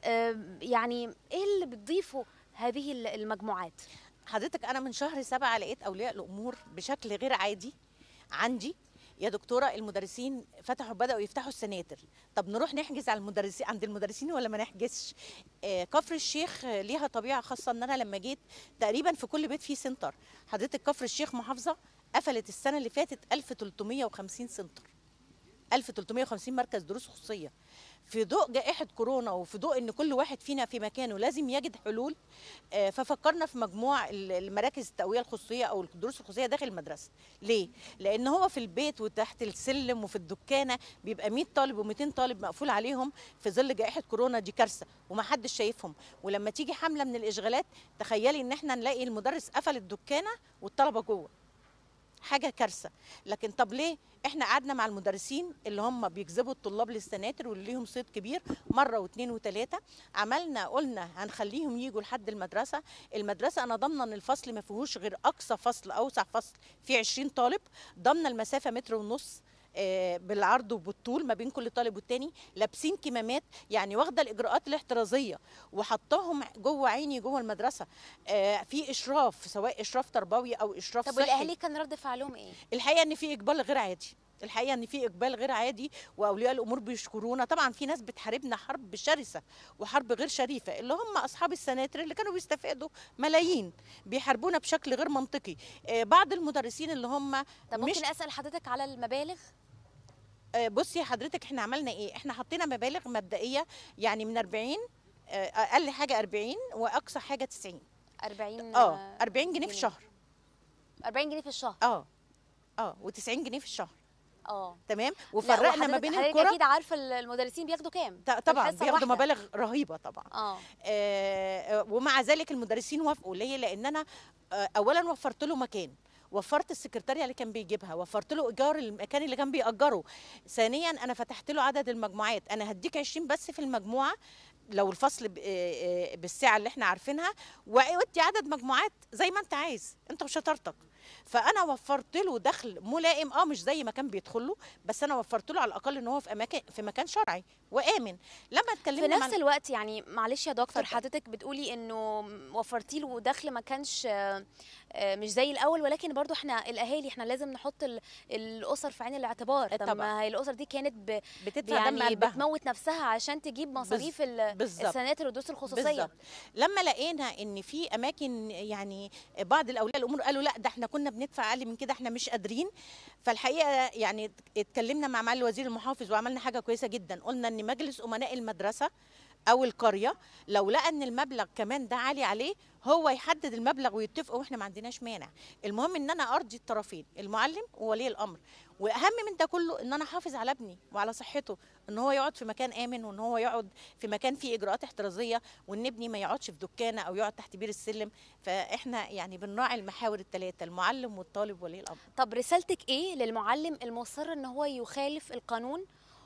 يعني إيه اللي بتضيفه هذه المجموعات؟ حضرتك أنا من شهر سبعة لقيت أولياء الأمور بشكل غير عادي عندي، يا دكتورة المدرسين فتحوا بدأوا يفتحوا السناتر، طب نروح نحجز على المدرسين عند المدرسين ولا ما نحجزش؟ آه كفر الشيخ ليها طبيعة خاصة، ان انا لما جيت تقريبا في كل بيت فيه سنتر. حضرتك كفر الشيخ محافظة قفلت السنة اللي فاتت ألف وثلاثمائة وخمسين سنتر، ألف وثلاثمائة وخمسين مركز دروس خصوصية. في ضوء جائحة كورونا وفي ضوء ان كل واحد فينا في مكانه لازم يجد حلول، آه ففكرنا في مجموع المراكز التقوية الخصوصية او الدروس الخصوصية داخل المدرسة. ليه؟ لان هو في البيت وتحت السلم وفي الدكانة بيبقى مئة طالب ومئتين طالب مقفول عليهم في ظل جائحة كورونا، دي كارثة ومحدش شايفهم. ولما تيجي حملة من الاشغالات تخيلي ان احنا نلاقي المدرس قفل الدكانة والطلبة جوه، حاجه كارثه. لكن طب ليه احنا قعدنا مع المدرسين اللي هم بيجذبوا الطلاب للسناتر واللي ليهم صيت كبير مره واثنين وثلاثه، عملنا قلنا هنخليهم يجوا لحد المدرسه. المدرسه انا ضامنه ان الفصل ما فيهوش غير اقصى فصل اوسع فصل فيه عشرين طالب، ضامنه المسافه متر ونص بالعرض وبالطول ما بين كل طالب والتاني، لابسين كمامات، يعني واخده الاجراءات الاحترازيه وحطاهم جوه عيني جوه المدرسه. آه في اشراف سواء اشراف تربوي او اشراف طب صحي. طب والاهالي كان رد فعلهم ايه؟ الحقيقه ان في اقبال غير عادي، الحقيقه ان في اقبال غير عادي واولياء الامور بيشكرونا. طبعا في ناس بتحاربنا حرب شرسه وحرب غير شريفه، اللي هم اصحاب السناتر اللي كانوا بيستفادوا ملايين، بيحاربونا بشكل غير منطقي. آه بعض المدرسين اللي هم طب ممكن اسال حضرتك على المبالغ؟ بصي حضرتك احنا عملنا ايه؟ احنا حطينا مبالغ مبدئيه يعني من أربعين، اقل حاجه أربعين واقصى حاجه تسعين. أربعين اه أربعين جنيه في الشهر. أربعين جنيه في الشهر اه اه و90 جنيه في الشهر. اه تمام، لا، وفرقنا ما وحضرتك- بين حضرتك الكره. اكيد عارفه المدرسين بياخدوا كام ط- في طبعا الحصة بياخدوا الواحدة. مبالغ رهيبه طبعا. اه آه، ومع ذلك المدرسين وافقوا ليه، لان انا آه، اولا وفرت له مكان، وفرت السكرتاريه اللي كان بيجيبها، وفرت له ايجار المكان اللي كان بيأجره. ثانيا انا فتحت له عدد المجموعات، انا هديك عشرين بس في المجموعه لو الفصل ب- آه، آه، بالساعه اللي احنا عارفينها، وادي عدد مجموعات زي ما انت عايز انت وشطارتك. فانا وفرت له دخل ملائم، اه مش زي ما كان بيدخل له، بس انا وفرت له على الاقل ان هو في اماكن في مكان شرعي وامن. لما في اتكلمنا نفس مع الوقت يعني معلش يا دكتور، اتفضل. حضرتك بتقولي انه وفرتي له دخل ما كانش آه، آه، مش زي الاول، ولكن برضو احنا الاهالي احنا لازم نحط ال- الاسر في عين الاعتبار. طب طبعا. ما هي الاسر دي كانت ب بتدفع دم يعني قلبها. بتموت نفسها عشان تجيب مصاريف ال- بالظبط. السناتر والدروس الخصوصيه. بالظبط. لما لقينا ان في اماكن يعني بعض الاولياء الامور قالوا لا ده احنا كنا بندفع اقل من كده، احنا مش قادرين. فالحقيقه يعني اتكلمنا مع معالي الوزير المحافظ وعملنا حاجه كويسه جدا، قلنا ان مجلس امناء المدرسه او القريه لو لقى ان المبلغ كمان ده عالي عليه هو يحدد المبلغ ويتفقوا، واحنا ما عندناش مانع. المهم ان انا ارضي الطرفين، المعلم وولي الامر. واهم من ده كله ان انا احافظ على ابني وعلى صحته، ان هو يقعد في مكان امن، وان هو يقعد في مكان فيه اجراءات احترازيه، وان ابني ما يقعدش في دكانه او يقعد تحت بير السلم. فاحنا يعني بنراعي المحاور الثلاثه، المعلم والطالب وولي الامر. طب رسالتك ايه للمعلم المصر ان هو يخالف القانون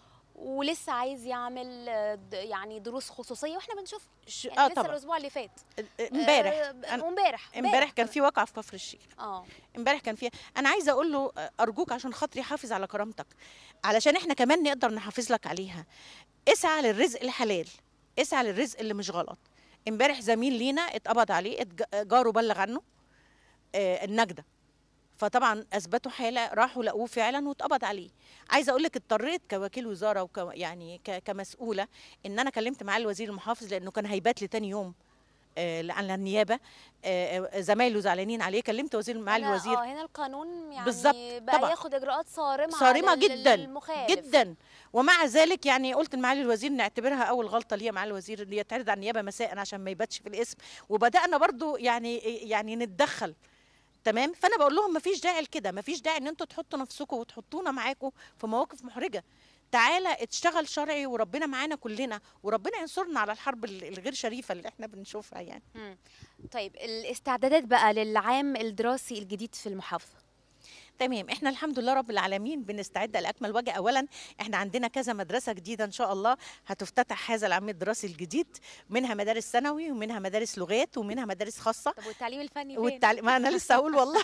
ولسه عايز يعمل آه، د- يعني دروس خصوصيه واحنا بنشوف ش- يعني اه لسه طبعا. الاسبوع اللي فات امبارح آه، أنا- وامبارح امبارح كان في واقعه في كفر الشيخ. اه امبارح كان فيها، انا عايزه اقول له آه، ارجوك عشان خاطري حافظ على كرامتك، علشان احنا كمان نقدر نحافظ لك عليها. اسعى للرزق الحلال، اسعى للرزق اللي مش غلط. امبارح زميل لينا اتقبض عليه، اتج- جاره بلغ عنه آه، النجده، فطبعا اثبتوا حاله، راحوا لقوه فعلا واتقبض عليه. عايزه اقول لك اضطريت كوكيل وزاره وك يعني ك- كمسؤوله ان انا كلمت معالي الوزير المحافظ، لانه كان هيبات لي تاني يوم آه، على النيابه. آه، آه، زمايله زعلانين عليه، كلمت وزير معالي هنا- الوزير. اه هنا القانون يعني بالظبط، بقى طبعا. ياخد اجراءات صارمه صارمه على ال- جدا المخالف. جدا. ومع ذلك يعني قلت لمعالي الوزير نعتبرها اول غلطه ليا معالي الوزير، اللي يتعرض على النيابه مساء عشان ما يباتش في الاسم، وبدانا برضو يعني يعني نتدخل. تمام. فانا بقول لهم مفيش داعي لكده، مفيش داعي ان انتوا تحطوا نفسكم وتحطونا معاكم في مواقف محرجه. تعالى اشتغل شرعي وربنا معانا كلنا، وربنا ينصرنا على الحرب ال- الغير شريفه اللي احنا بنشوفها يعني. مم. طيب الاستعدادات بقى للعام الدراسي الجديد في المحافظه. تمام. احنا الحمد لله رب العالمين بنستعد لاكمل وجه. اولا احنا عندنا كذا مدرسه جديده ان شاء الله هتفتتح هذا العام الدراسي الجديد، منها مدارس ثانوي ومنها مدارس لغات ومنها مدارس خاصه. طب والتعليم الفني فين؟ والتعليم، ما انا لسه هقول والله.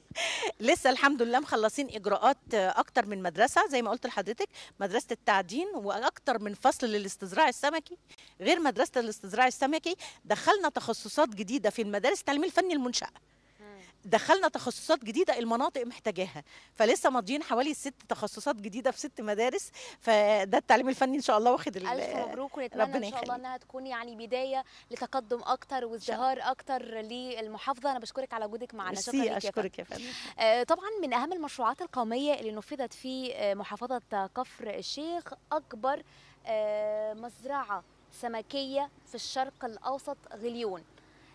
لسه الحمد لله مخلصين اجراءات اكتر من مدرسه زي ما قلت لحضرتك، مدرسه التعدين واكتر من فصل للاستزراع السمكي. غير مدرسه الاستزراع السمكي دخلنا تخصصات جديده في المدارس التعليم الفني المنشأة، دخلنا تخصصات جديده المناطق محتاجاها. فلسه ماضيين حوالي ست تخصصات جديده في ست مدارس، فده التعليم الفني ان شاء الله واخد ال- ألف مبروك، ونتمنى ربنا إن شاء الله يخليك. إنها تكون يعني بداية لتقدم أكتر وازدهار أكتر للمحافظة. أنا بشكرك على وجودك معنا، شكرا ميرسي، لك يا فندم. اشكرك يا فندم. آه، طبعا من أهم المشروعات القومية اللي نفذت في آه، محافظة كفر الشيخ أكبر آه، مزرعة سمكية في الشرق الأوسط، غليون.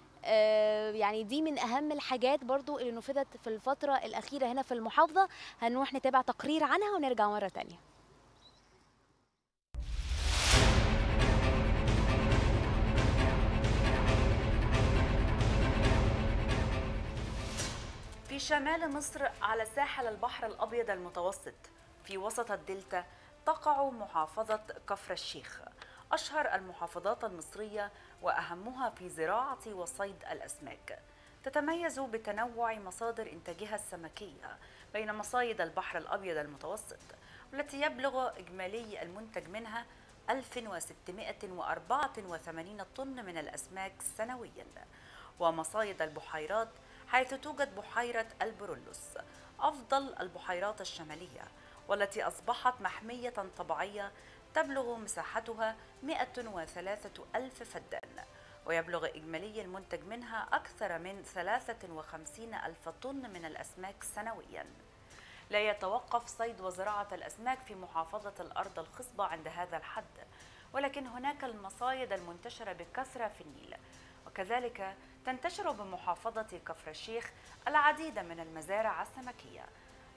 آه، يعني دي من أهم الحاجات برضو اللي نفذت في الفترة الأخيرة هنا في المحافظة. هنروح نتابع تقرير عنها ونرجع مرة تانية. في شمال مصر على ساحل البحر الأبيض المتوسط في وسط الدلتا تقع محافظة كفر الشيخ، أشهر المحافظات المصرية وأهمها في زراعة وصيد الأسماك. تتميز بتنوع مصادر إنتاجها السمكية بين مصايد البحر الأبيض المتوسط، والتي يبلغ إجمالي المنتج منها ألف وستمائة وأربعة وثمانين طن من الأسماك سنوياً، ومصايد البحيرات حيث توجد بحيرة البرولوس أفضل البحيرات الشمالية، والتي أصبحت محمية طبيعية تبلغ مساحتها مائة وثلاثة ألف فدان، ويبلغ إجمالي المنتج منها أكثر من ثلاثة وخمسين ألف طن من الأسماك سنوياً. لا يتوقف صيد وزراعة الأسماك في محافظة الأرض الخصبة عند هذا الحد، ولكن هناك المصايد المنتشرة بكثرة في النيل، وكذلك تنتشر بمحافظة كفر الشيخ العديد من المزارع السمكية.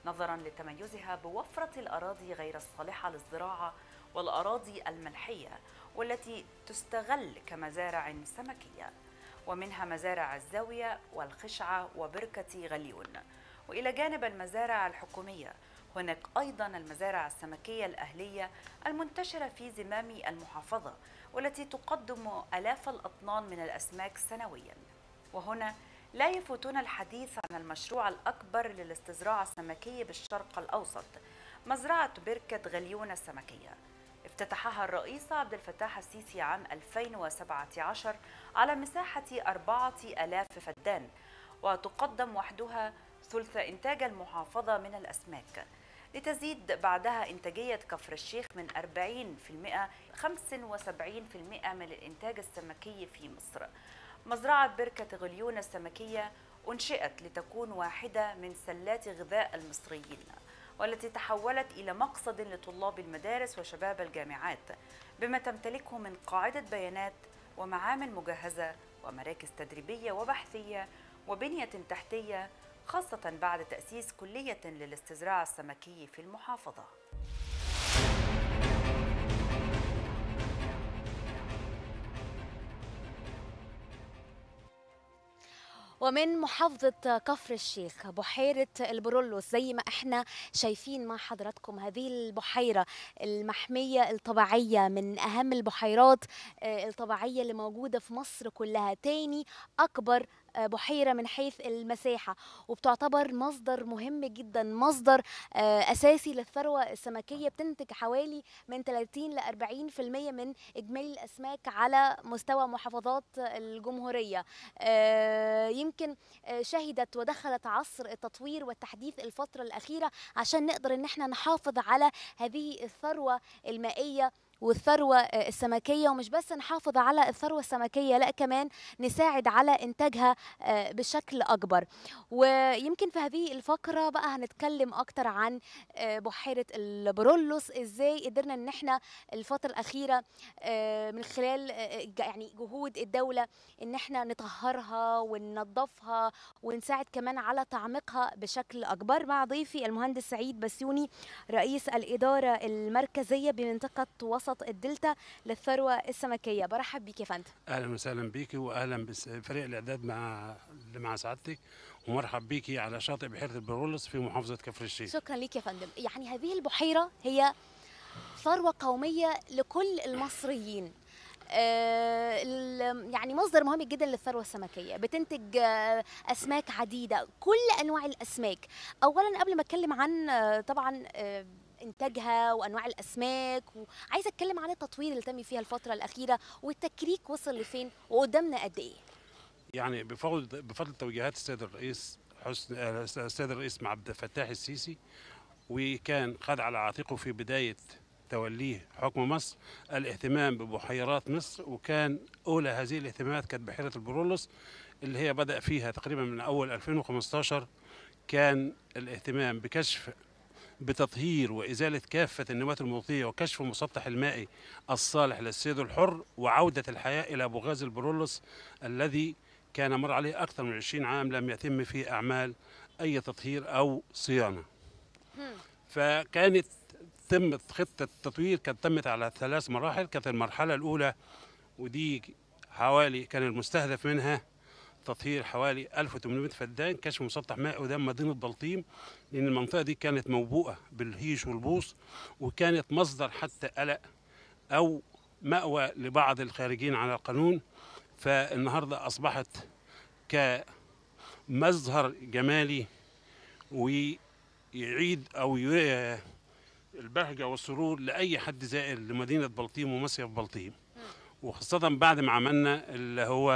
نظرا لتميزها بوفرة الأراضي غير الصالحة للزراعة والأراضي الملحية والتي تستغل كمزارع سمكية، ومنها مزارع الزاوية والخشعة وبركة غليون. وإلى جانب المزارع الحكومية هناك أيضا المزارع السمكية الأهلية المنتشرة في زمام المحافظة والتي تقدم آلاف الأطنان من الأسماك سنويا. وهنا لا يفوتنا الحديث عن المشروع الأكبر للاستزراع السمكي بالشرق الأوسط، مزرعة بركة غليون السمكية، افتتحها الرئيس عبد الفتاح السيسي عام ألفين وسبعة عشر على مساحة أربعة آلاف فدان، وتقدم وحدها ثلث إنتاج المحافظة من الأسماك، لتزيد بعدها إنتاجية كفر الشيخ من أربعين بالمئة خمسة وسبعين بالمئة من الإنتاج السمكي في مصر. مزرعة بركة غليون السمكية أنشئت لتكون واحدة من سلات غذاء المصريين، والتي تحولت إلى مقصد لطلاب المدارس وشباب الجامعات، بما تمتلكه من قاعدة بيانات ومعامل مجهزة ومراكز تدريبية وبحثية وبنية تحتية، خاصة بعد تأسيس كلية للاستزراع السمكي في المحافظة. ومن محافظة كفر الشيخ بحيرة البرولوس، زي ما احنا شايفين مع حضراتكم، هذه البحيرة المحمية الطبيعية من أهم البحيرات الطبيعية اللي موجودة في مصر كلها، تاني أكبر بحيرة من حيث المساحة، وبتعتبر مصدر مهم جدا، مصدر أساسي للثروة السمكية، بتنتج حوالي من ثلاثين ل أربعين بالمئة من إجمالي الأسماك على مستوى محافظات الجمهورية. يمكن شهدت ودخلت عصر التطوير والتحديث الفترة الأخيرة عشان نقدر إن احنا نحافظ على هذه الثروة المائية والثروة السمكية، ومش بس نحافظ على الثروة السمكية، لا كمان نساعد على إنتاجها بشكل أكبر. ويمكن في هذه الفقرة بقى هنتكلم أكتر عن بحيرة البرولوس، إزاي قدرنا إن احنا الفترة الأخيرة من خلال يعني جهود الدولة إن احنا نطهرها وننظفها ونساعد كمان على تعميقها بشكل أكبر. مع ضيفي المهندس سعيد بسيوني، رئيس الإدارة المركزية بمنطقة وسط الدلتا للثروة السمكية. برحب بيك يا فندم. اهلا وسهلا بيكي، واهلا بفريق الاعداد مع مع سعادتك، ومرحب بيكي على شاطئ بحيرة البرولوس في محافظة كفر الشيخ. شكرا ليك يا فندم. يعني هذه البحيرة هي ثروة قومية لكل المصريين، آه يعني مصدر مهم جدا للثروة السمكية، بتنتج آه أسماك عديدة، كل أنواع الأسماك. أولا قبل ما أتكلم عن آه طبعا آه إنتاجها وأنواع الأسماك، وعايزة أتكلم عن التطوير اللي تم فيها الفترة الأخيرة، والتكريك وصل لفين وقدامنا قد إيه؟ يعني بفضل بفضل توجيهات السيد الرئيس حسن السيد الرئيس عبد الفتاح السيسي، وكان خد على عاتقه في بداية توليه حكم مصر الاهتمام ببحيرات مصر، وكان أولى هذه الاهتمامات كانت بحيرة البرولوس اللي هي بدأ فيها تقريبا من أول ألفين وخمستاشر. كان الاهتمام بكشف بتطهير وإزالة كافة النواة المضيئة وكشف المسطح المائي الصالح للصيد الحر، وعودة الحياة إلى بوغاز البرولوس الذي كان مر عليه أكثر من عشرين عام لم يتم فيه أعمال أي تطهير أو صيانة. فكانت تمت خطة التطوير كانت تمت على ثلاث مراحل. كانت المرحلة الأولى ودي حوالي كان المستهدف منها تطهير حوالي ألف وثمانمئة فدان، كشف مسطح مائي قدام مدينة بلطيم، لأن المنطقة دي كانت موبوءة بالهيش والبوص، وكانت مصدر حتى قلق أو مأوى لبعض الخارجين على القانون. فالنهاردة أصبحت كمظهر جمالي ويعيد أو البهجة والسرور لأي حد زائر لمدينة بلطيم ومصيف بلطيم، وخاصة بعد ما عملنا اللي هو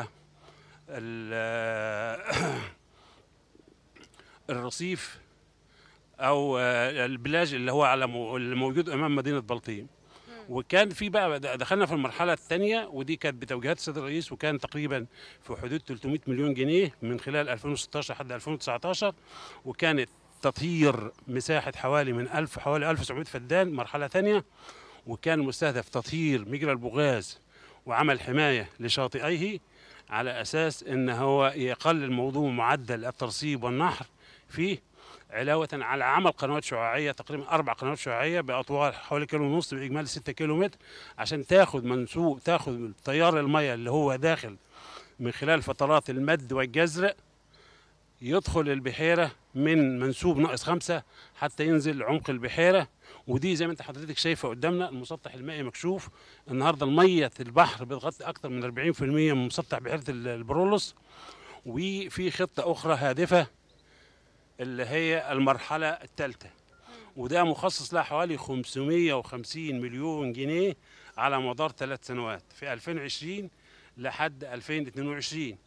الرصيف او البلاج اللي هو على اللي موجود امام مدينه بلطيم. وكان في بقى دخلنا في المرحله الثانيه، ودي كانت بتوجيهات السيد الرئيس، وكان تقريبا في حدود ثلاثمئة مليون جنيه من خلال ألفين وستاشر لحد ألفين وتسعتاشر، وكانت تطهير مساحه حوالي من ألف حوالي ألف وسبعمئة فدان مرحله ثانيه، وكان مستهدف تطهير مجرى البوغاز وعمل حمايه لشاطئيه على أساس أن هو يقلل موضوع معدل الترسيب والنحر فيه. علاوه على عمل قنوات شعاعيه، تقريبا اربع قنوات شعاعيه باطوال حوالي كيلو ونص باجمالي ستة كيلو متر، عشان تاخد منسوب تاخد تيار الميه اللي هو داخل من خلال فترات المد والجزر يدخل البحيره من منسوب ناقص خمسة حتى ينزل عمق البحيره. ودي زي ما انت حضرتك شايفه قدامنا المسطح المائي مكشوف. النهارده الميه البحر بتغطي اكثر من أربعين بالمئة من مسطح بحيره البرولوس. وفي خطه اخرى هادفه اللي هي المرحله الثالثه، وده مخصص لها حوالي خمسمائة وخمسين مليون جنيه على مدار ثلاث سنوات في ألفين وعشرين لحد ألفين واثنين وعشرين،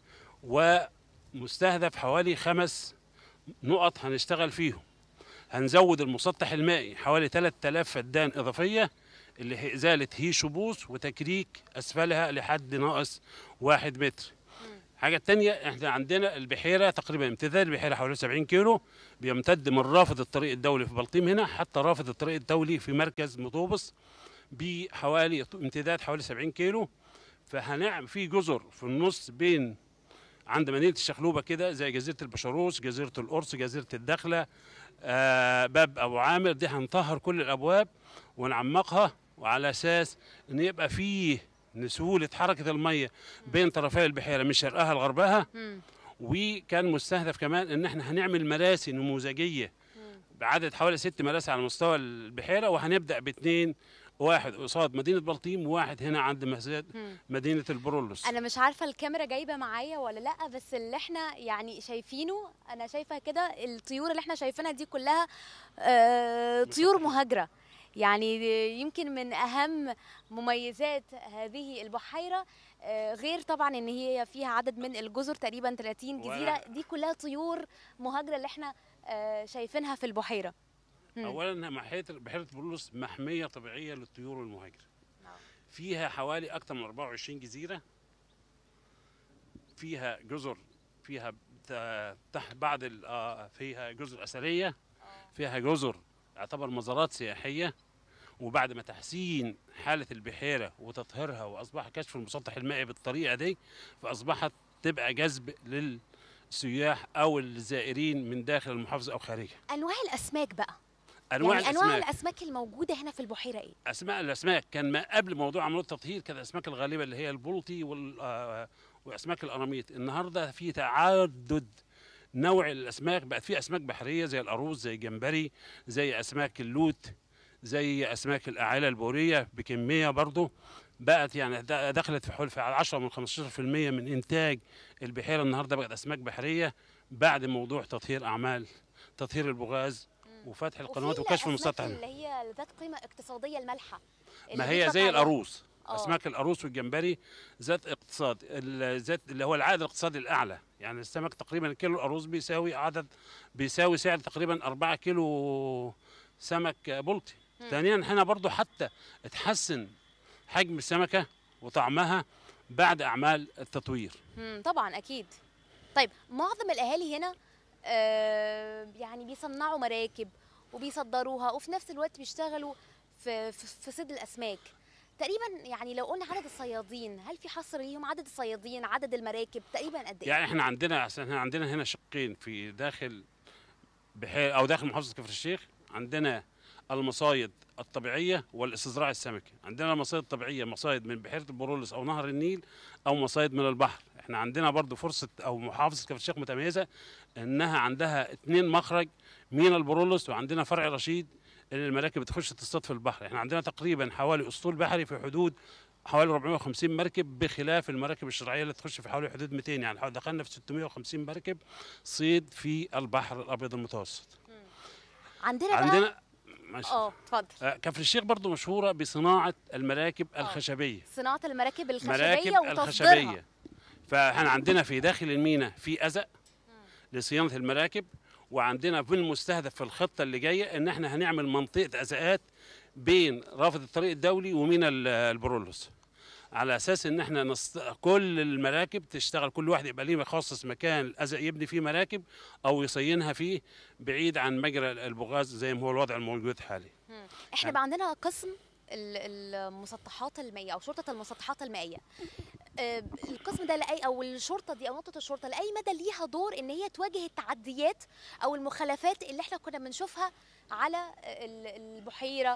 ومستهدف حوالي خمس نقط هنشتغل فيهم. هنزود المسطح المائي حوالي ثلاثة آلاف فدان إضافية اللي هي إزالة هيش وبوص وتكريك أسفلها لحد ناقص واحد متر. حاجة تانية، احنا عندنا البحيرة تقريبا امتداد البحيرة حوالي سبعين كيلو، بيمتد من رافد الطريق الدولي في بلطيم هنا حتى رافد الطريق الدولي في مركز مطوبس بحوالي امتداد حوالي سبعين كيلو. فهنعمل في جزر في النص بين عند مدينة الشخلوبة كده زي جزيرة البشروس، جزيرة القرص، جزيرة الدخلة، آه باب أبو عامر، دي هنطهر كل الأبواب ونعمقها، وعلى أساس إن يبقى فيه سهولة حركة المية بين طرفي البحيرة من شرقها لغربها. وكان مستهدف كمان إن احنا هنعمل مراسي نموذجية بعدد حوالي ست مراسي على مستوى البحيرة، وهنبدأ باثنين، واحد قصاد مدينة بلطيم وواحد هنا عند مسجد مدينة البرولوس. انا مش عارفه الكاميرا جايبه معايا ولا لا، بس اللي احنا يعني شايفينه انا شايفه كده الطيور اللي احنا شايفينها دي كلها آه طيور مهاجره. يعني يمكن من اهم مميزات هذه البحيره آه غير طبعا ان هي فيها عدد من الجزر تقريبا ثلاثين جزيره، دي كلها طيور مهاجره اللي احنا آه شايفينها في البحيره. اولا بحيره برولوس محميه طبيعيه للطيور المهاجره. فيها حوالي اكثر من أربعة وعشرين جزيره، فيها جزر، فيها تحت بعض فيها جزر اثريه، فيها جزر يعتبر مزارات سياحيه. وبعد ما تحسين حاله البحيره وتطهيرها واصبح كشف المسطح المائي بالطريقه دي، فاصبحت تبقى جذب للسياح او الزائرين من داخل المحافظه او خارجها. انواع الاسماك بقى، انواع يعني الاسماك انواع الاسماك الموجوده هنا في البحيره ايه؟ اسماء الاسماك كان ما قبل موضوع عمليه التطهير كانت الاسماك الغالبه اللي هي البلطي وال آه واسماك القراميط. النهارده في تعدد نوع الاسماك، بقت في اسماك بحريه زي القاروص، زي الجمبري، زي اسماك اللوت، زي اسماك الاعاله البوريه بكميه برضه بقت يعني دخلت في حوالي عشرة من خمستاشر بالمئة من انتاج البحيره النهارده بقت اسماك بحريه بعد موضوع تطهير اعمال تطهير البوغاز وفتح القنوات وكشف المسطح اللي هي ذات قيمه اقتصاديه المالحه، ما هي زي القاروص. اسماك القاروص والجمبري ذات اقتصاد ذات اللي هو العائد الاقتصادي الاعلى. يعني السمك تقريبا كيلو القاروص بيساوي عدد بيساوي سعر تقريبا أربعة كيلو سمك بلطي. ثانيا هنا برضو حتى اتحسن حجم السمكه وطعمها بعد اعمال التطوير. امم طبعا اكيد. طيب معظم الاهالي هنا آه يعني بيصنعوا مراكب وبيصدروها وفي نفس الوقت بيشتغلوا في في, في صيد الاسماك تقريبا. يعني لو قلنا عدد الصيادين، هل في حصر ليهم عدد الصيادين عدد المراكب تقريبا قد ايه؟ يعني احنا عندنا احنا عندنا هنا شقين في داخل بحيره او داخل محافظه كفر الشيخ. عندنا المصايد الطبيعيه والاستزراع السمكي. عندنا المصايد الطبيعيه مصايد من بحيره البرولوس او نهر النيل او مصايد من البحر. احنا عندنا برضو فرصه او محافظه كفر الشيخ متميزه انها عندها اثنين مخرج، مينا البرولوس وعندنا فرع رشيد اللي المراكب بتخش تصطاد في البحر. احنا عندنا تقريبا حوالي اسطول بحري في حدود حوالي أربعمائة وخمسين مركب، بخلاف المراكب الشرعيه اللي تخش في حوالي حدود مئتين. يعني دخلنا في ستمائة وخمسين مركب صيد في البحر الابيض المتوسط. عندنا عندنا اه اتفضل. كفر الشيخ برضو مشهوره بصناعه المراكب أوه. الخشبيه. صناعه المراكب الخشبيه مراكب وتصديرها. الخشبيه. فاحنا عندنا في داخل المينا في ازق لصيانه المراكب، وعندنا في المستهدف في الخطه اللي جايه ان احنا هنعمل منطقه ازقات بين رافد الطريق الدولي ومينا البرولوس، على اساس ان احنا نست... كل المراكب تشتغل، كل واحد يبقى ليه مخصص مكان الازق يبني فيه مراكب او يصينها فيه بعيد عن مجرى البوغاز زي ما هو الوضع الموجود حاليا. احنا بقى عندنا قسم المسطحات المائيه او شرطه المسطحات المائيه. آه، القسم ده لاي او الشرطه دي او نقطه الشرطه لاي مدى ليها دور ان هي تواجه التعديات او المخالفات اللي احنا كنا بنشوفها على ال- البحيره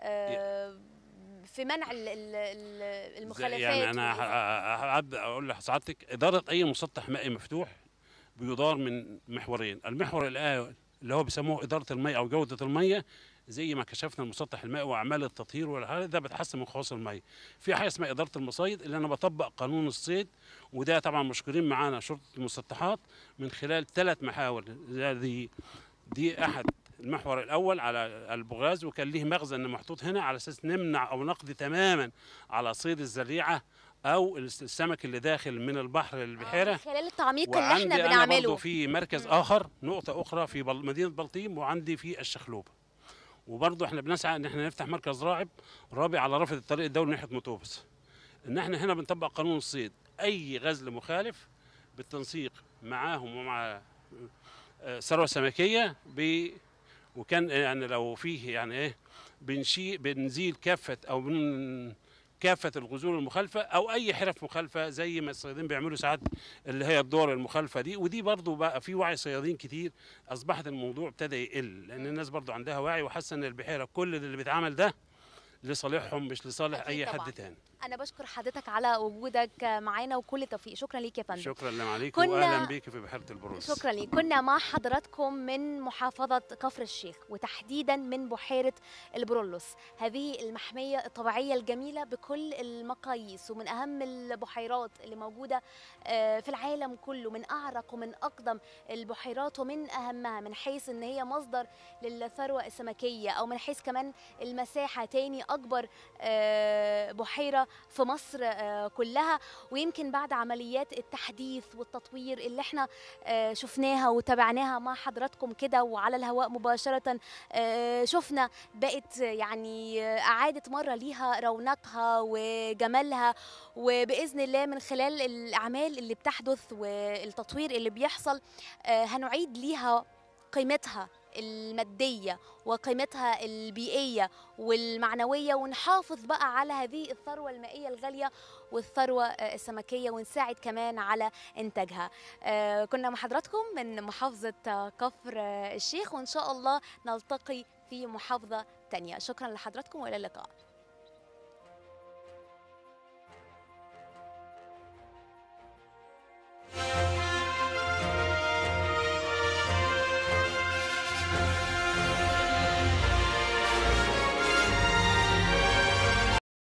آه، في منع ال- ال- ال- المخالفات؟ يعني انا والإذا- ه- هبدا اقول لحضرتك اداره اي مسطح مائي مفتوح بيدار من محورين. المحور الاول اللي هو بيسموه اداره المياه او جوده المياه، زي ما كشفنا المسطح المائي واعمال التطهير والهذا ده بتحسن من خواص المياه. في حاجه اسمها اداره المصايد اللي انا بطبق قانون الصيد، وده طبعا مشكورين معانا شرطه المسطحات من خلال ثلاث محاور. دي دي احد المحور الاول على البغاز، وكان ليه مخزن محطوط هنا على اساس نمنع او نقضي تماما على صيد الزريعه او السمك اللي داخل من البحر للبحيره. من خلال التعميق اللي احنا وعندي انا بنعمله. برضه في مركز اخر، نقطه اخرى في بل- مدينه بلطيم، وعندي في الشخلوبه. وبرضه احنا بنسعى ان احنا نفتح مركز راعب رابع على رافد الطريق الدولي ناحيه مطوبس. ان احنا هنا بنطبق قانون الصيد، اي غزل مخالف بالتنسيق معاهم ومع آه، ثروه سمكيه ب وكان يعني لو فيه يعني ايه بنشيء بنزيل كافه او بن كافه الغزول المخالفه او اي حرف مخالفه زي ما الصيادين بيعملوا ساعات اللي هي الدور المخالفه دي. ودي برضو بقى في وعي صيادين كتير، اصبحت الموضوع ابتدى يقل لان الناس برضو عندها وعي وحاسه ان البحيره كل اللي بيتعمل ده لصالحهم مش لصالح أكيد اي طبعاً. حد تاني. انا بشكر حضرتك على وجودك معانا وكل التوفيق. شكرا ليك يا فندم. شكرا لما عليك كنا- واهلا بيك في بحيره البروس. شكرا لي. كنا مع حضراتكم من محافظة كفر الشيخ وتحديدا من بحيرة البرولوس، هذه المحمية الطبيعية الجميلة بكل المقاييس ومن أهم البحيرات اللي موجودة آه، في العالم كله، من أعرق ومن أقدم البحيرات ومن أهمها من حيث أن هي مصدر للثروة السمكية، أو من حيث كمان المساحة، تاني أكبر آه، بحيرة في مصر آه، كلها. ويمكن بعد عمليات التحديث والتطوير اللي احنا آه، شفناها وتابعناها مع حضراتكم كده وعلى الهواء مباشرة، آه، شفنا بقت يعني آه، أعادت مرة ليها رونقها وجمالها، وبإذن الله من خلال الأعمال اللي بتحدث والتطوير اللي بيحصل آه، هنعيد ليها قيمتها المادية وقيمتها البيئية والمعنوية، ونحافظ بقى على هذه الثروة المائية الغالية والثروة آه، السمكية، ونساعد كمان على إنتاجها. آه، كنا مع حضراتكم من محافظة آه، كفر آه، الشيخ، وإن شاء الله نلتقي في محافظة تانية. شكرا لحضراتكم وإلى اللقاء.